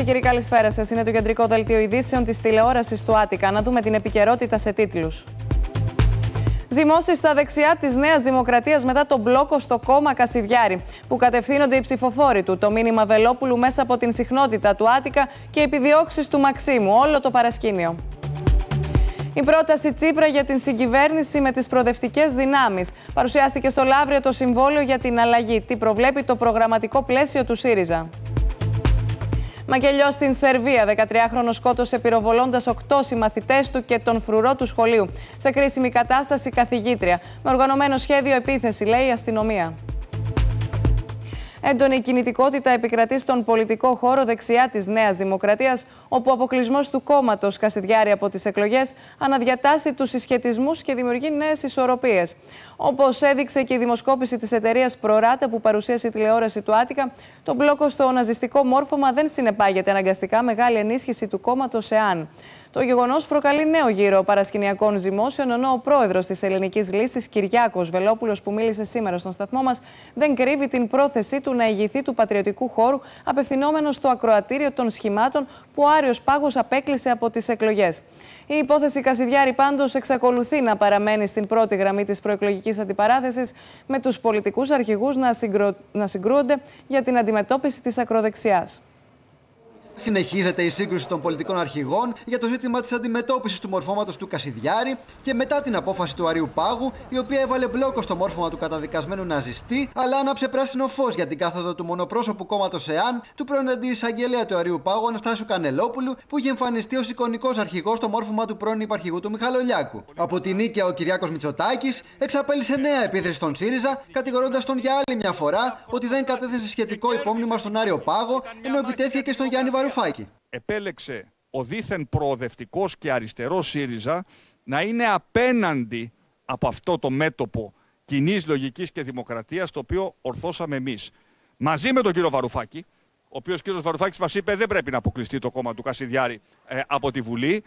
κύριοι, καλησπέρα σας. Είναι το κεντρικό δελτίο ειδήσεων της τηλεόρασης του Άτικα. Να δούμε την επικαιρότητα σε τίτλους. Ζυμώσεις στα δεξιά της Νέας Δημοκρατίας μετά τον μπλόκο στο κόμμα Κασιδιάρη, που κατευθύνονται οι ψηφοφόροι του. Το μήνυμα Βελόπουλου μέσα από την συχνότητα του Άτικα και επιδιώξεις του Μαξίμου. Όλο το παρασκήνιο. Η πρόταση Τσίπρα για την συγκυβέρνηση με τις προοδευτικές δυνάμεις. Παρουσιάστηκε στο Λαύριο το συμβόλαιο για την αλλαγή. Τι προβλέπει το προγραμματικό πλαίσιο του ΣΥΡΙΖΑ. Μακελιός στην Σερβία. 13χρονος σκότωσε πυροβολώντας 8 συμμαθητές του και τον φρουρό του σχολείου. Σε κρίσιμη κατάσταση καθηγήτρια. Με οργανωμένο σχέδιο επίθεση, λέει η αστυνομία. Έντονη κινητικότητα επικρατεί στον πολιτικό χώρο δεξιά της Νέας Δημοκρατίας, όπου ο αποκλεισμός του κόμματος Κασιδιάρη από τις εκλογές αναδιατάσσει τους συσχετισμούς και δημιουργεί νέες ισορροπίες. Όπως έδειξε και η δημοσκόπηση της εταιρείας Προράτα που παρουσίασε η τηλεόραση του Άτικα, το μπλόκο στο ναζιστικό μόρφωμα δεν συνεπάγεται αναγκαστικά μεγάλη ενίσχυση του κόμματος ΕΑΝ. Το γεγονός προκαλεί νέο γύρο παρασκηνιακών ζυμώσεων, ενώ ο πρόεδρος της Ελληνικής Λύσης, Κυριάκος Βελόπουλος, που μίλησε σήμερα στον σταθμό μας, δεν κρύβει την πρόθεσή του να ηγηθεί του πατριωτικού χώρου, απευθυνόμενος στο ακροατήριο των σχημάτων που ο Άριος Πάγος απέκλεισε από τις εκλογές. Η υπόθεση Κασιδιάρη πάντως εξακολουθεί να παραμένει στην πρώτη γραμμή της προεκλογικής αντιπαράθεσης, με τους πολιτικούς αρχηγούς να συγκρούονται για την αντιμετώπιση της ακροδεξιάς. Συνεχίζεται η σύγκρουση των πολιτικών αρχηγών για το ζήτημα της αντιμετώπισης του μορφώματος του Κασιδιάρη και μετά την απόφαση του Αρείου Πάγου, η οποία έβαλε μπλόκο στο μόρφωμα του καταδικασμένου ναζιστή, αλλά άναψε πράσινο φως για την κάθοδο του μονοπρόσωπου κόμματος ΕΑΝ, του πρώην αντιεισαγγελέα του Αρείου Πάγου, Αναστάσιου Κανελόπουλου, που είχε εμφανιστεί ως εικονικός αρχηγός στο μόρφωμα του πρώην υπαρχηγού του Μιχαλολιάκου. Από την Νίκαια, ο Κυριάκος Μητσοτάκης εξαπέλυσε νέα επίθεση στον ΣΥΡΙΖΑ, κατηγορώντας τον για άλλη μια φορά ότι δεν κατέθεσε σχετικό υπόμνημα στον Άριο Πάγο, ενώ επιτέθηκε και στον Γιάννη Βαρουφάκη. Επέλεξε ο δήθεν προοδευτικός και αριστερός ΣΥΡΙΖΑ να είναι απέναντι από αυτό το μέτωπο κοινής λογικής και δημοκρατίας, το οποίο ορθώσαμε εμείς. Μαζί με τον κύριο Βαρουφάκη, ο οποίος κύριος Βαρουφάκης μας είπε δεν πρέπει να αποκλειστεί το κόμμα του Κασιδιάρη από τη Βουλή.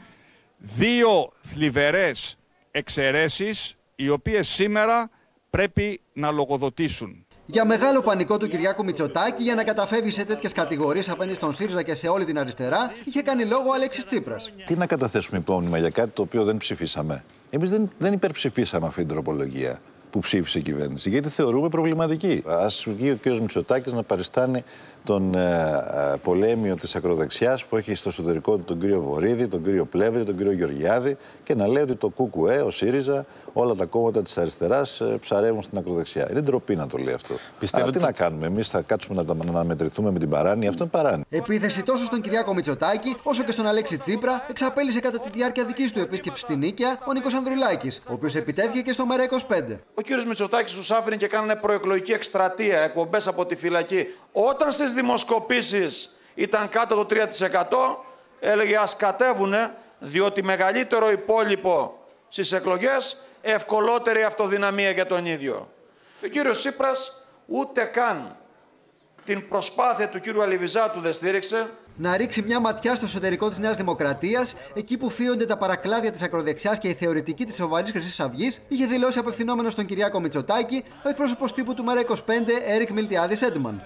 Δύο θλιβερές εξαιρέσεις, οι οποίες σήμερα πρέπει να λογοδοτήσουν. Για μεγάλο πανικό του Κυριάκου Μητσοτάκη για να καταφεύγει σε τέτοιες κατηγορίες απέναντι στον ΣΥΡΙΖΑ και σε όλη την αριστερά, είχε κάνει λόγο ο Αλέξης Τσίπρας. Τι να καταθέσουμε υπόμνημα για κάτι το οποίο δεν ψηφίσαμε? Εμείς δεν υπερψηφίσαμε αυτή την τροπολογία που ψήφισε η κυβέρνηση, γιατί θεωρούμε προβληματική. Ας βγει ο κ. Μητσοτάκης να παριστάνει τον πολέμιο της ακροδεξιάς που έχει στο εσωτερικό του τον κύριο Βορίδη, τον κύριο Πλεύρη, τον κύριο Γεωργιάδη και να λέει ότι το ΚΚΕ, ο ΣΥΡΙΖΑ, όλα τα κόμματα της αριστεράς ψαρεύουν στην ακροδεξιά. Είναι ντροπή να το λέει αυτό. Πιστεύω τι να κάνουμε, εμείς θα κάτσουμε να μετρηθούμε με την παράνοια? Αυτό είναι παράνοια. Επίθεση τόσο στον Κυριάκο Μητσοτάκη όσο και στον Αλέξη Τσίπρα εξαπέλυσε κατά τη διάρκεια δικής του επίσκεψης στην Νίκαια ο Νίκος Ανδρουλάκης, ο οποίος επιτέθηκε και στο ΜΕΡΑ25. Ο κύριος Μητσοτάκης τους άφηνε και κάνανε προεκλογική εκστρατεία, εκπομπές από τη φυλακή. Όταν στις δημοσκοπήσεις ήταν κάτω το 3%, έλεγε ας κατέβουνε, διότι μεγαλύτερο υπόλοιπο στις εκλογές, ευκολότερη αυτοδυναμία για τον ίδιο. Ο κύριος Τσίπρας ούτε καν την προσπάθεια του κύριου Αλιβιζάτου δεν στήριξε. Να ρίξει μια ματιά στο εσωτερικό της Νέας Δημοκρατίας, εκεί που φύονται τα παρακλάδια της ακροδεξιάς και η θεωρητική της σοβαρής Χρυσής Αυγής, είχε δηλώσει απευθυνόμενος στον Κυριάκο Μητσοτάκη ο εκπρόσωπος τύπου του ΜΕΡΑ25, Έρικ Μιλτιάδης Έντμαν.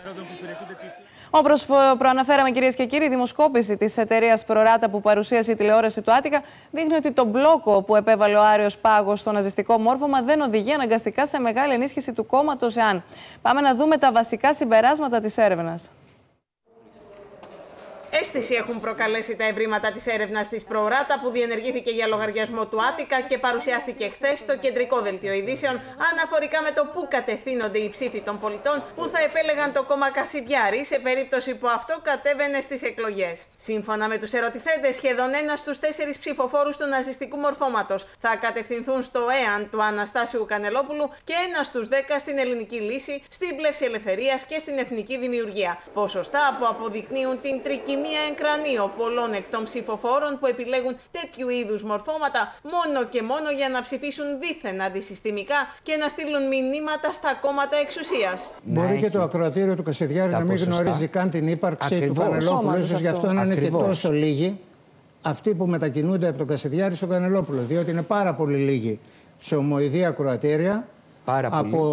Όπως προαναφέραμε, κυρίες και κύριοι, η δημοσκόπηση της εταιρείας Προράτα που παρουσίασε η τηλεόραση του Άτικα δείχνει ότι το μπλόκο που επέβαλε ο Άριος Πάγος στο ναζιστικό μόρφωμα δεν οδηγεί αναγκαστικά σε μεγάλη ενίσχυση του κόμματος ΕΑΝ. Πάμε να δούμε τα βασικά συμπεράσματα της έρευνας. Αίσθηση έχουν προκαλέσει τα ευρήματα της έρευνας της Προράτα που διενεργήθηκε για λογαριασμό του Άτικα και παρουσιάστηκε χθες στο κεντρικό δελτίο ειδήσεων αναφορικά με το πού κατευθύνονται οι ψήφοι των πολιτών που θα επέλεγαν το κόμμα Κασιδιάρη σε περίπτωση που αυτό κατέβαινε στις εκλογές. Σύμφωνα με τους ερωτηθέντες, σχεδόν 1 στους 4 ψηφοφόρους του ναζιστικού μορφώματος θα κατευθυνθούν στο ΕΑΝ του Αναστάσιου Κανελόπουλου και 1 στους 10 στην Ελληνική Λύση, στην Πλεύση Ελευθερίας και στην Εθνική Δημιουργία. Ποσοστά που αποδεικνύουν την τρικυμία εγκρανίο πολλών εκ των ψηφοφόρων που επιλέγουν τέτοιου είδους μορφώματα μόνο και μόνο για να ψηφίσουν δίθεν αντισυστημικά και να στείλουν μηνύματα στα κόμματα εξουσίας. Μπορεί και το ακροατήριο του Κασιδιάρη να μην γνωρίζει καν την ύπαρξη του Κανελόπουλου. Ίσως γι' αυτό να είναι και τόσο λίγοι αυτοί που μετακινούνται από τον Κασιδιάρη στον Κανελόπουλο. Διότι είναι πάρα πολύ λίγοι σε ομοειδή ακροατήρια από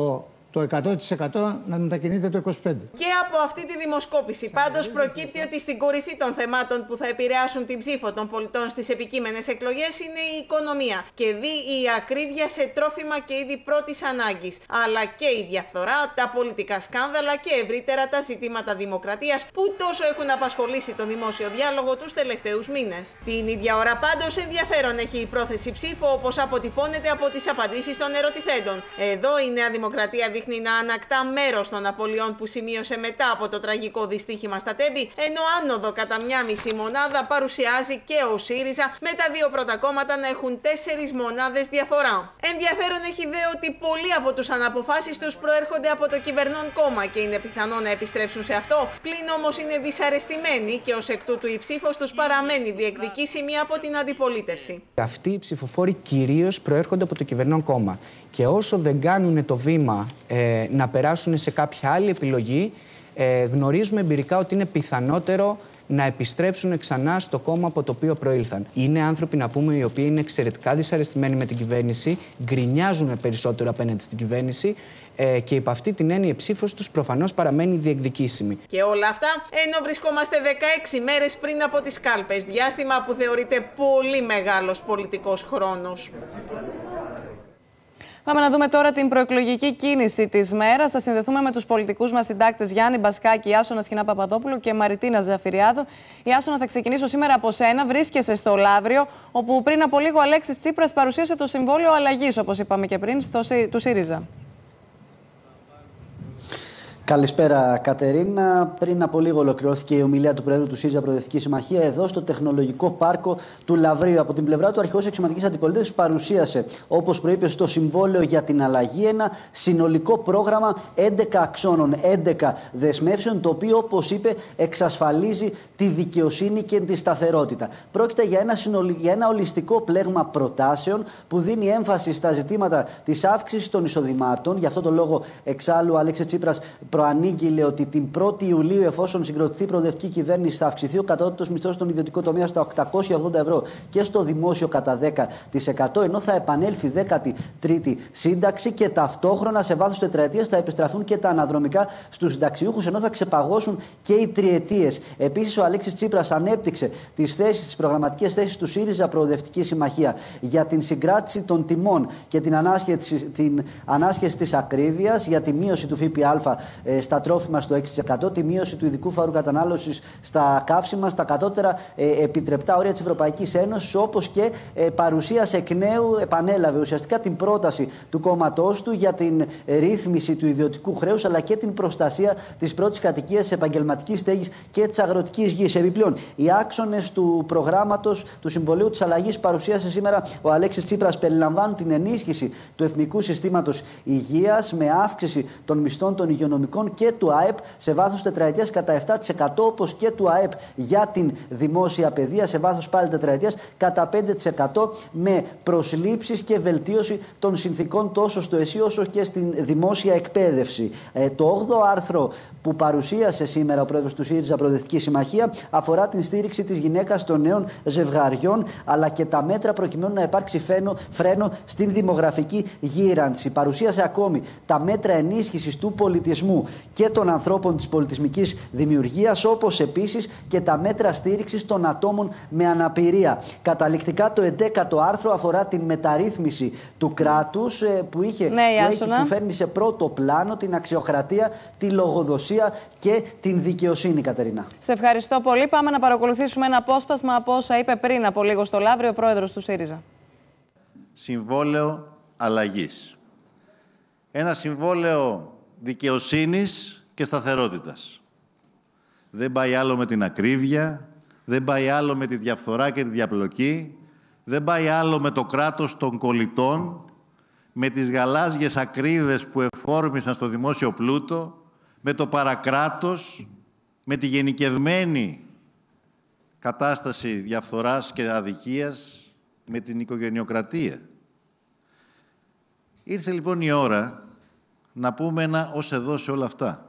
το 100% να μετακινείται το 25%. Και από αυτή τη δημοσκόπηση πάντως προκύπτει ότι στην κορυφή των θεμάτων που θα επηρεάσουν την ψήφο των πολιτών στις επικείμενες εκλογές είναι η οικονομία και η ακρίβεια σε τρόφιμα και είδη πρώτης ανάγκης, αλλά και η διαφθορά, τα πολιτικά σκάνδαλα και ευρύτερα τα ζητήματα δημοκρατίας που τόσο έχουν απασχολήσει το δημόσιο διάλογο τους τελευταίους μήνες. Την ίδια ώρα πάντως ενδιαφέρον έχει η πρόθεση ψήφου, όπως αποτυπώνεται από τις απαντήσεις των ερωτηθέντων. Εδώ η Νέα Δημοκρατία δείχνει να ανακτά μέρος των απολειών που σημείωσε μετά από το τραγικό δυστύχημα στα Τέμπη, ενώ άνοδο κατά μια μισή μονάδα παρουσιάζει και ο ΣΥΡΙΖΑ, με τα δύο πρώτα κόμματα να έχουν 4 μονάδες διαφορά. Ενδιαφέρον έχει δε ότι πολλοί από τους αναποφάσεις τους προέρχονται από το κυβερνών κόμμα και είναι πιθανό να επιστρέψουν σε αυτό, πλην όμως είναι δυσαρεστημένοι και ως εκ τούτου η ψήφος τους παραμένει διεκδικήσιμη από την αντιπολίτευση. Αυτοί οι ψηφοφόροι κυρίως προέρχονται από το κυβερνών κόμμα. Και όσο δεν κάνουν το βήμα να περάσουν σε κάποια άλλη επιλογή, γνωρίζουμε εμπειρικά ότι είναι πιθανότερο να επιστρέψουν ξανά στο κόμμα από το οποίο προήλθαν. Είναι άνθρωποι, να πούμε, οι οποίοι είναι εξαιρετικά δυσαρεστημένοι με την κυβέρνηση, γκρινιάζουν περισσότερο απέναντι στην κυβέρνηση και υπ' αυτή την έννοια η ψήφος τους προφανώς παραμένει διεκδικήσιμη. Και όλα αυτά ενώ βρισκόμαστε 16 μέρες πριν από τις κάλπες, διάστημα που θεωρείται πολύ μεγάλος πολιτικός χρόνος. Πάμε να δούμε τώρα την προεκλογική κίνηση της μέρας. Θα συνδεθούμε με τους πολιτικούς μας συντάκτες Γιάννη Μπασκάκη, Ιάσονα Σχοινά Παπαδόπουλου και Μαριτίνα Ζαφυριάδου. Ιάσονα, θα ξεκινήσω σήμερα από σένα. Βρίσκεσαι στο Λαύριο, όπου πριν από λίγο ο Αλέξης Τσίπρας παρουσίασε το συμβόλαιο αλλαγής, όπως είπαμε και πριν, του ΣΥΡΙΖΑ. Καλησπέρα, Κατερίνα. Πριν από λίγο ολοκληρώθηκε η ομιλία του Προέδρου του ΣΥΡΙΖΑ Προοδευτική Συμμαχία εδώ στο Τεχνολογικό Πάρκο του Λαυρίου. Από την πλευρά του, ο αρχηγός Αξιωματικής Αντιπολίτευσης παρουσίασε, όπως προείπε, στο Συμβόλαιο για την Αλλαγή, ένα συνολικό πρόγραμμα 11 αξώνων, 11 δεσμεύσεων, το οποίο, όπως είπε, εξασφαλίζει τη δικαιοσύνη και τη σταθερότητα. Πρόκειται για ένα ολιστικό πλέγμα προτάσεων που δίνει έμφαση στα ζητήματα της αύξησης των εισοδημάτων. Γι' αυτό το λόγο, εξάλλου, ο Αλέξης Τσίπρας προανήγγειλε ότι την 1η Ιουλίου, εφόσον συγκροτηθεί η προοδευτική κυβέρνηση, θα αυξηθεί ο κατώτατος μισθός στον ιδιωτικό τομέα στα 880 ευρώ και στο δημόσιο κατά 10%, ενώ θα επανέλθει 13η σύνταξη και ταυτόχρονα σε βάθος τετραετίας θα επιστραφούν και τα αναδρομικά στους συνταξιούχους, ενώ θα ξεπαγώσουν και οι τριετίες. Επίσης, ο Αλέξης Τσίπρας ανέπτυξε τις προγραμματικές θέσεις του ΣΥΡΙΖΑ Προοδευτική Συμμαχία για την συγκράτηση των τιμών και την ανάσχεση της ακρίβειας, για τη μείωση του ΦΠΑ στα τρόφιμα στο 6%, τη μείωση του ειδικού φόρου κατανάλωσης στα καύσιμα, στα κατώτερα επιτρεπτά όρια της Ευρωπαϊκής Ένωσης, όπως και παρουσίασε εκ νέου, επανέλαβε ουσιαστικά την πρόταση του κόμματός του για την ρύθμιση του ιδιωτικού χρέους, αλλά και την προστασία της πρώτης κατοικίας, της επαγγελματικής στέγης και της αγροτικής γης. Επιπλέον, οι άξονες του προγράμματος του Συμβολίου της Αλλαγής παρουσίασε σήμερα ο Αλέξης Τσίπρας περιλαμβάνουν την ενίσχυση του Εθνικού Συστήματος Υγείας με αύξηση των μισθών των υγειονομικών και του ΑΕΠ σε βάθος τετραετίας κατά 7%, όπως και του ΑΕΠ για την δημόσια παιδεία σε βάθος πάλι τετραετίας κατά 5%, με προσλήψεις και βελτίωση των συνθήκων τόσο στο ΕΣΥ όσο και στην δημόσια εκπαίδευση. Το 8ο άρθρο που παρουσίασε σήμερα ο πρόεδρος του ΣΥΡΙΖΑ Προοδευτική Συμμαχία αφορά την στήριξη της γυναίκας των νέων ζευγαριών, αλλά και τα μέτρα προκειμένου να υπάρξει φρένο στην δημογραφική γύρανση. Παρουσίασε ακόμη τα μέτρα ενίσχυσης του πολιτισμού και των ανθρώπων της πολιτισμικής δημιουργίας, όπως επίσης και τα μέτρα στήριξης των ατόμων με αναπηρία. Καταληκτικά, το 11ο άρθρο αφορά την μεταρρύθμιση του κράτους που φέρνει σε πρώτο πλάνο την αξιοκρατία, τη λογοδοσία και την δικαιοσύνη, Κατερίνα. Σε ευχαριστώ πολύ. Πάμε να παρακολουθήσουμε ένα απόσπασμα από όσα είπε πριν από λίγο στο Λαύριο ο πρόεδρος του ΣΥΡΙΖΑ. Συμβόλαιο αλλαγής. Ένα συμβόλαιο δικαιοσύνης και σταθερότητας. Δεν πάει άλλο με την ακρίβεια, δεν πάει άλλο με τη διαφθορά και τη διαπλοκή, δεν πάει άλλο με το κράτος των κολλητών, με τις γαλάζιες ακρίδες που εφόρμησαν στο δημόσιο πλούτο, με το παρακράτος, με τη γενικευμένη κατάσταση διαφθοράς και αδικίας, με την οικογενειοκρατία. Ήρθε λοιπόν η ώρα να πούμε ένα ως εδώ σε όλα αυτά.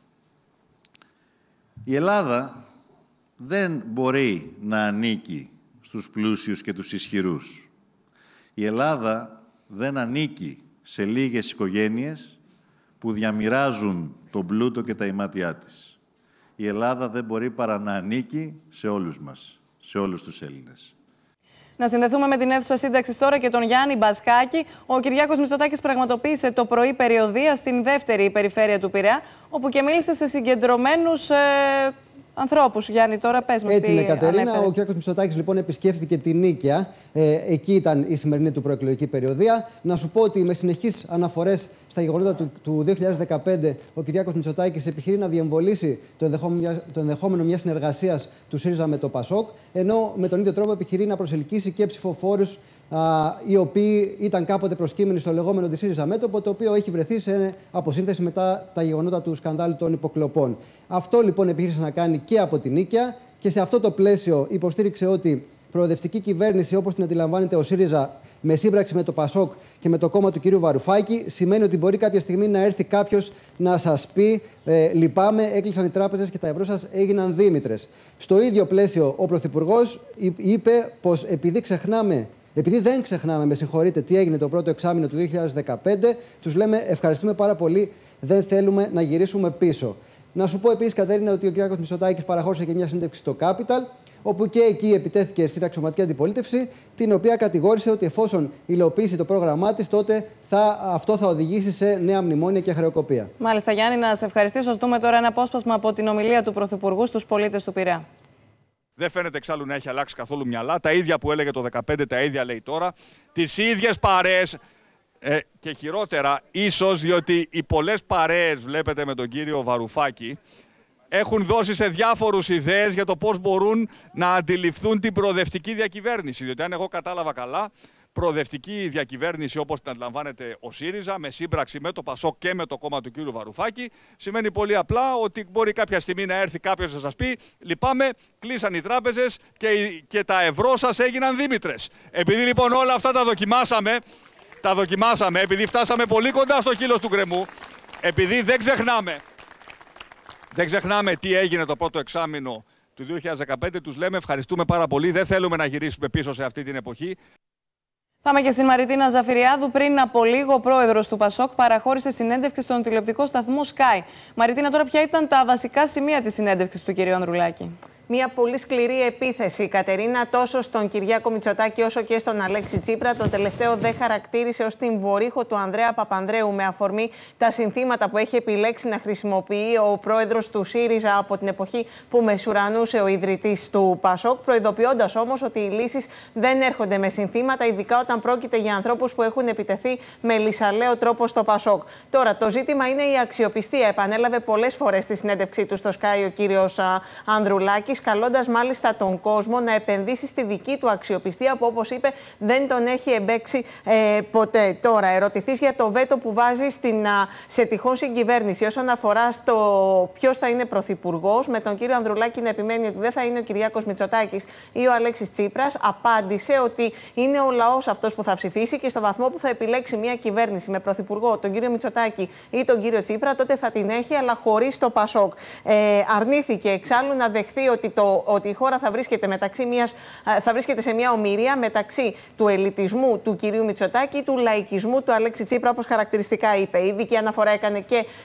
Η Ελλάδα δεν μπορεί να ανήκει στους πλούσιους και τους ισχυρούς. Η Ελλάδα δεν ανήκει σε λίγες οικογένειες που διαμοιράζουν τον πλούτο και τα ημάτια της. Η Ελλάδα δεν μπορεί παρά να ανήκει σε όλους μας, σε όλους τους Έλληνες. Να συνδεθούμε με την αίθουσα σύνταξης τώρα και τον Γιάννη Μπασκάκη. Ο Κυριάκος Μητσοτάκης πραγματοποίησε το πρωί περιοδεία στην δεύτερη περιφέρεια του Πειραιά, όπου και μίλησε σε συγκεντρωμένους ανθρώπους. Γιάννη, τώρα πες μας. Έτσι είναι, Κατερίνα. Ο Κυριάκος Μητσοτάκης λοιπόν επισκέφθηκε τη Νίκαια. Εκεί ήταν η σημερινή του προεκλογική περιοδεία. Να σου πω ότι με συνεχείς αναφορές στα γεγονότα του 2015, ο Κυριάκος Μητσοτάκης επιχειρεί να διεμβολήσει το ενδεχόμενο μιας συνεργασίας του ΣΥΡΙΖΑ με το ΠΑΣΟΚ, ενώ με τον ίδιο τρόπο επιχειρεί να προσελκύσει και ψηφοφόρους οι οποίοι ήταν κάποτε προσκύμενοι στο λεγόμενο της ΣΥΡΙΖΑ μέτωπο, το οποίο έχει βρεθεί σε αποσύνθεση μετά τα γεγονότα του σκανδάλου των υποκλοπών. Αυτό λοιπόν επιχείρησε να κάνει και από την Νίκαια και σε αυτό το πλαίσιο υποστήριξε ότι προοδευτική κυβέρνηση, όπως την αντιλαμβάνεται ο ΣΥΡΙΖΑ, με σύμπραξη με το ΠΑΣΟΚ και με το κόμμα του κ. Βαρουφάκη, σημαίνει ότι μπορεί κάποια στιγμή να έρθει κάποιος να σας πει «Λυπάμαι, έκλεισαν οι τράπεζες και τα ευρώ σας έγιναν Δήμητρες». Στο ίδιο πλαίσιο, ο Πρωθυπουργός είπε πως επειδή δεν ξεχνάμε, με συγχωρείτε, τι έγινε το πρώτο εξάμηνο του 2015, τους λέμε ευχαριστούμε πάρα πολύ, δεν θέλουμε να γυρίσουμε πίσω. Να σου πω επίσης, Κατέρινα, ότι ο Κυριάκος Μητσοτάκης παραχώρησε και μια συνέντευξη στο Capital, όπου και εκεί επιτέθηκε στην αξιωματική αντιπολίτευση, την οποία κατηγόρησε ότι εφόσον υλοποιήσει το πρόγραμμά της, τότε αυτό θα οδηγήσει σε νέα μνημόνια και χρεοκοπία. Μάλιστα, Γιάννη, να σε ευχαριστήσω. Ας δούμε τώρα ένα απόσπασμα από την ομιλία του Πρωθυπουργού στους πολίτες του Πειραιά. Δεν φαίνεται εξάλλου να έχει αλλάξει καθόλου μυαλά. Τα ίδια που έλεγε το 2015, τα ίδια λέει τώρα. Τις ίδιες παρέες και χειρότερα, ίσως διότι οι πολλές παρέες, βλέπετε με τον κύριο Βαρουφάκη, έχουν δώσει σε διάφορους ιδέες για το πώς μπορούν να αντιληφθούν την προοδευτική διακυβέρνηση. Διότι αν εγώ κατάλαβα καλά, προοδευτική διακυβέρνηση όπως την αντιλαμβάνεται ο ΣΥΡΙΖΑ, με σύμπραξη με το ΠΑΣΟΚ και με το κόμμα του κ. Βαρουφάκη, σημαίνει πολύ απλά ότι μπορεί κάποια στιγμή να έρθει κάποιος να σας πει «Λυπάμαι, κλείσαν οι τράπεζες και τα ευρώ σας έγιναν Δήμητρες». Επειδή λοιπόν όλα αυτά τα δοκιμάσαμε, επειδή φτάσαμε πολύ κοντά στο χείλος του γκρεμού, επειδή δεν ξεχνάμε τι έγινε το πρώτο εξάμηνο του 2015, τους λέμε ευχαριστούμε πάρα πολύ, δεν θέλουμε να γυρίσουμε πίσω σε αυτή την εποχή. Πάμε και στην Μαριτίνα Ζαφυριάδου. Πριν από λίγο, ο πρόεδρος του ΠΑΣΟΚ παραχώρησε συνέντευξη στον τηλεοπτικό σταθμό Sky. Μαριτίνα, τώρα ποια ήταν τα βασικά σημεία της συνέντευξης του κ. Ανδρουλάκη? Μια πολύ σκληρή επίθεση, Κατερίνα, τόσο στον Κυριάκο Μητσοτάκη όσο και στον Αλέξη Τσίπρα. Το τελευταίο δεν χαρακτήρισε ως την βορύχο του Ανδρέα Παπανδρέου με αφορμή τα συνθήματα που έχει επιλέξει να χρησιμοποιεί ο πρόεδρος του ΣΥΡΙΖΑ από την εποχή που μεσουρανούσε ο ιδρυτής του ΠΑΣΟΚ, προειδοποιώντας όμως ότι οι λύσεις δεν έρχονται με συνθήματα, ειδικά όταν πρόκειται για ανθρώπους που έχουν επιτεθεί με λυσαλαίο τρόπο στο ΠΑΣΟΚ. Τώρα, το ζήτημα είναι η αξιοπιστία. Επανέλαβε πολλές φορές στη συνέντευξή του στο Sky ο κύριος Ανδρουλάκης, καλώντας μάλιστα τον κόσμο να επενδύσει στη δική του αξιοπιστία που, όπως είπε, δεν τον έχει εμπέξει ποτέ. Τώρα, ερωτηθείς για το βέτο που βάζει σε τυχόν συγκυβέρνηση όσον αφορά στο ποιος θα είναι πρωθυπουργός, με τον κύριο Ανδρουλάκη να επιμένει ότι δεν θα είναι ο Κυριάκος Μητσοτάκης ή ο Αλέξης Τσίπρας, απάντησε ότι είναι ο λαός αυτός που θα ψηφίσει και στο βαθμό που θα επιλέξει μια κυβέρνηση με πρωθυπουργό τον κύριο Μητσοτάκη ή τον κύριο Τσίπρα, τότε θα την έχει, αλλά χωρίς το ΠΑΣΟΚ. Αρνήθηκε εξάλλου να δεχθεί ότι η χώρα θα βρίσκεται σε μια ομηρία μεταξύ του ελιτισμού του κυρίου Μητσοτάκη ή του λαϊκισμού του Αλέξη Τσίπρα, όπως χαρακτηριστικά είπε. Η ειδική αναφορά έκανε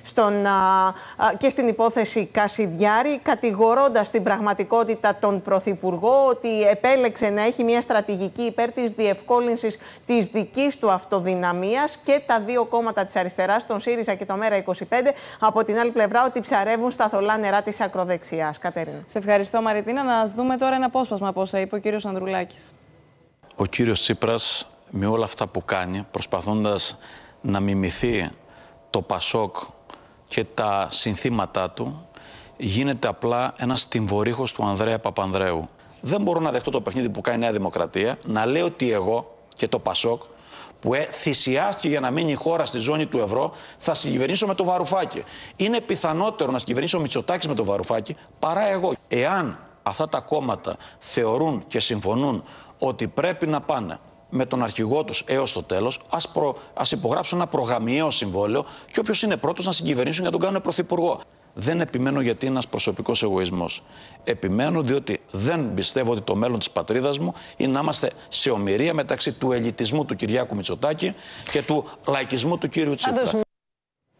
και στην υπόθεση Κασιδιάρη, κατηγορώντας την πραγματικότητα τον Πρωθυπουργό ότι επέλεξε να έχει μια στρατηγική υπέρ της διευκόλυνσης της δικής του αυτοδυναμίας, και τα δύο κόμματα της αριστεράς, τον ΣΥΡΙΖΑ και το ΜΕΡΑ25, από την άλλη πλευρά ότι ψαρεύουν στα θολά νερά της ακροδεξιάς. Κατερίνα. Σε ευχαριστώ, Μαριτίνα. Να δούμε τώρα ένα απόσπασμα από όσα είπε ο κύριος Ανδρουλάκης. Ο κύριος Τσίπρας, με όλα αυτά που κάνει, προσπαθώντας να μιμηθεί το ΠΑΣΟΚ και τα συνθήματά του, γίνεται απλά ένας τυμβορύχος του Ανδρέα Παπανδρέου. Δεν μπορώ να δεχτώ το παιχνίδι που κάνει η Νέα Δημοκρατία, να λέει ότι εγώ και το ΠΑΣΟΚ, που θυσιάστηκε για να μείνει η χώρα στη ζώνη του ευρώ, θα συγκυβερνήσω με το Βαρουφάκη. Είναι πιθανότερο να συγκυβερνήσω ο Μητσοτάκης με το Βαρουφάκη παρά εγώ. Εάν αυτά τα κόμματα θεωρούν και συμφωνούν ότι πρέπει να πάνε με τον αρχηγό τους έως το τέλος, ας υπογράψουν ένα προγαμιαίο συμβόλαιο και όποιος είναι πρώτος να συγκυβερνήσουν για να τον κάνουν πρωθυπουργό. Δεν επιμένω γιατί είναι ένας προσωπικός εγωισμός. Επιμένω διότι δεν πιστεύω ότι το μέλλον της πατρίδας μου είναι να είμαστε σε ομηρία μεταξύ του ελιτισμού του Κυριάκου Μητσοτάκη και του λαϊκισμού του κύριου Τσίπρα.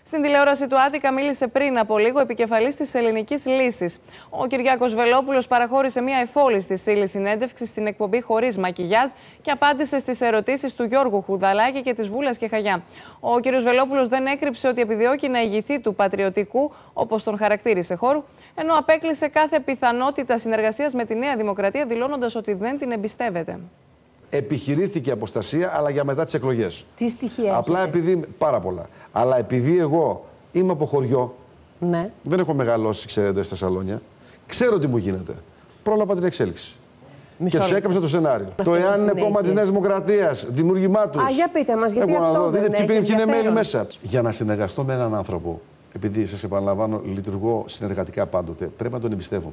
Στην τηλεόραση του Άτικα μίλησε πριν από λίγο επικεφαλής της Ελληνικής Λύσης. Ο Κυριάκος Βελόπουλος παραχώρησε μια εφόλιστη στήλη συνέντευξη στην εκπομπή Χωρίς Μακιγιάζ και απάντησε στις ερωτήσεις του Γιώργου Χουδαλάκη και της Βούλας και Χαγιά. Ο κ. Βελόπουλος δεν έκρυψε ότι επιδιώκει να ηγηθεί του πατριωτικού, όπως τον χαρακτήρισε, χώρου, ενώ απέκλεισε κάθε πιθανότητα συνεργασίας με τη Νέα Δημοκρατία, δηλώνοντας ότι δεν την εμπιστεύεται. Επιχειρήθηκε αποστασία, αλλά για μετά τις εκλογές. Τι στοιχεία απλά έχετε? επειδή. Πάρα πολλά. Αλλά επειδή εγώ είμαι από χωριό, ναι. Δεν έχω μεγαλώσει, ξέρετε, στα σαλόνια, ξέρω τι μου γίνεται. Πρόλαβα την εξέλιξη. Και σου έκαψα το σενάριο. Το εάν είναι κόμμα της Νέας Δημοκρατίας, δημιουργημά τους. Α, για πείτε μας, γιατί αυτό δεν έχει ποιοι είναι μέλη μέσα. Για να συνεργαστώ με έναν άνθρωπο, επειδή σας επαναλαμβάνω, λειτουργώ συνεργατικά πάντοτε, πρέπει να τον εμπιστεύομαι.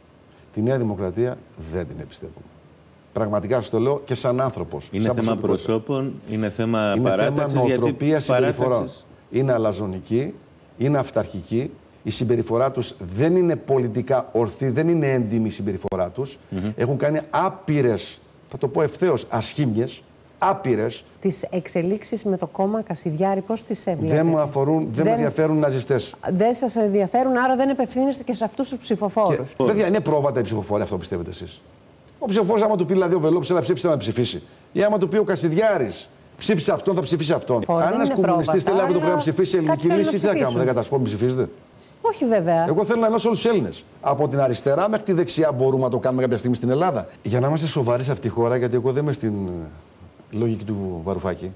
Τη Νέα Δημοκρατία δεν την εμπιστεύομαι. Πραγματικά σας το λέω και σαν άνθρωπος. Είναι σαν θέμα προσώπων, είναι θέμα παράταξης. Είναι θέμα νοοτροπίας συμπεριφορών. Είναι αλαζονική, είναι αυταρχική. Η συμπεριφορά τους δεν είναι πολιτικά ορθή, δεν είναι έντιμη η συμπεριφορά τους. Έχουν κάνει άπειρες, θα το πω ευθέως, ασχήμιες, άπειρες. Τις εξελίξεις με το κόμμα Κασιδιάρη, πώς τις έβλεπετε? Δεν με αφορούν, δεν με ενδιαφέρουν ναζιστές. Δεν σας ενδιαφέρουν, άρα δεν επευθύνεστε και σε αυτούς τους ψηφοφόρους. Παιδιά, είναι πρόβατα οι ψηφοφόροι, αυτό πιστεύετε εσείς? Ο ψηφοφόρος, άμα του πει δηλαδή ο Βελόπουλος, να ψήφισε, να ψηφίσει. Ή άμα του πει ο Κασιδιάρης, ψήφισε αυτόν, θα ψηφίσει αυτόν. Αν ένας κομμουνιστής θέλει αύριο το πρωί να ψηφίσει ελληνική λύση, τι θα κάνουμε? Δεν κατασπώ, μην ψηφίζετε. Όχι βέβαια. Εγώ θέλω να ενώσω όλους τους Έλληνες. Από την αριστερά μέχρι τη δεξιά μπορούμε να το κάνουμε κάποια στιγμή στην Ελλάδα. Για να είμαστε σοβαροί σε αυτή τη χώρα, γιατί εγώ δεν είμαι στην λογική του Βαρουφάκη.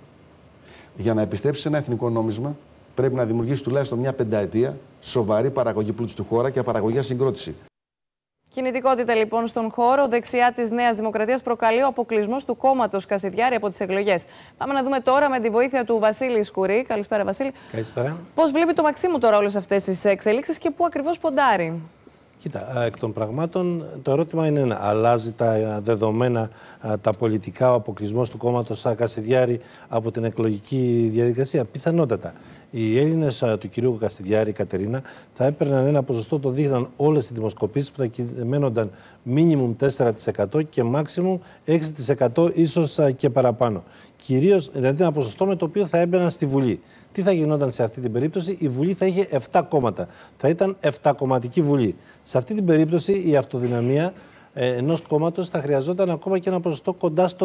Για να επιστρέψει σε ένα εθνικό νόμισμα, πρέπει να δημιουργήσει τουλάχιστον μια πενταετία σοβαρή παραγωγή πλούτου στη χώρα και παραγωγή συγκρότηση. Κινητικότητα λοιπόν στον χώρο. Δεξιά της Νέας Δημοκρατίας προκαλεί ο αποκλεισμός του κόμματος Κασιδιάρη από τις εκλογές. Πάμε να δούμε τώρα με τη βοήθεια του Βασίλη Σκουρή. Καλησπέρα, Βασίλη. Καλησπέρα. Πώς βλέπει το Μαξίμου τώρα όλες αυτές τις εξελίξεις και πού ακριβώς ποντάρει? Κοίτα, εκ των πραγμάτων το ερώτημα είναι ένα. Αλλάζει τα δεδομένα, τα πολιτικά, ο αποκλεισμός του κόμματος Κασιδιάρη από την εκλογική διαδικασία? Πιθανότατα. Οι Έλληνες του κυρίου Κασιδιάρη, Κατερίνα, θα έπαιρναν ένα ποσοστό, το δείχναν όλες οι δημοσκοπήσεις, που θα κυμαίνονταν μίνιμουμ 4% και μάξιμουμ 6%, ίσως και παραπάνω. Κυρίως, δηλαδή ένα ποσοστό με το οποίο θα έμπαιναν στη Βουλή. Τι θα γινόταν σε αυτή την περίπτωση? Η Βουλή θα είχε 7 κόμματα. Θα ήταν 7κομματική Βουλή. Σε αυτή την περίπτωση η αυτοδυναμία ενός κόμματος θα χρειαζόταν ακόμα και ένα ποσοστό κοντά στο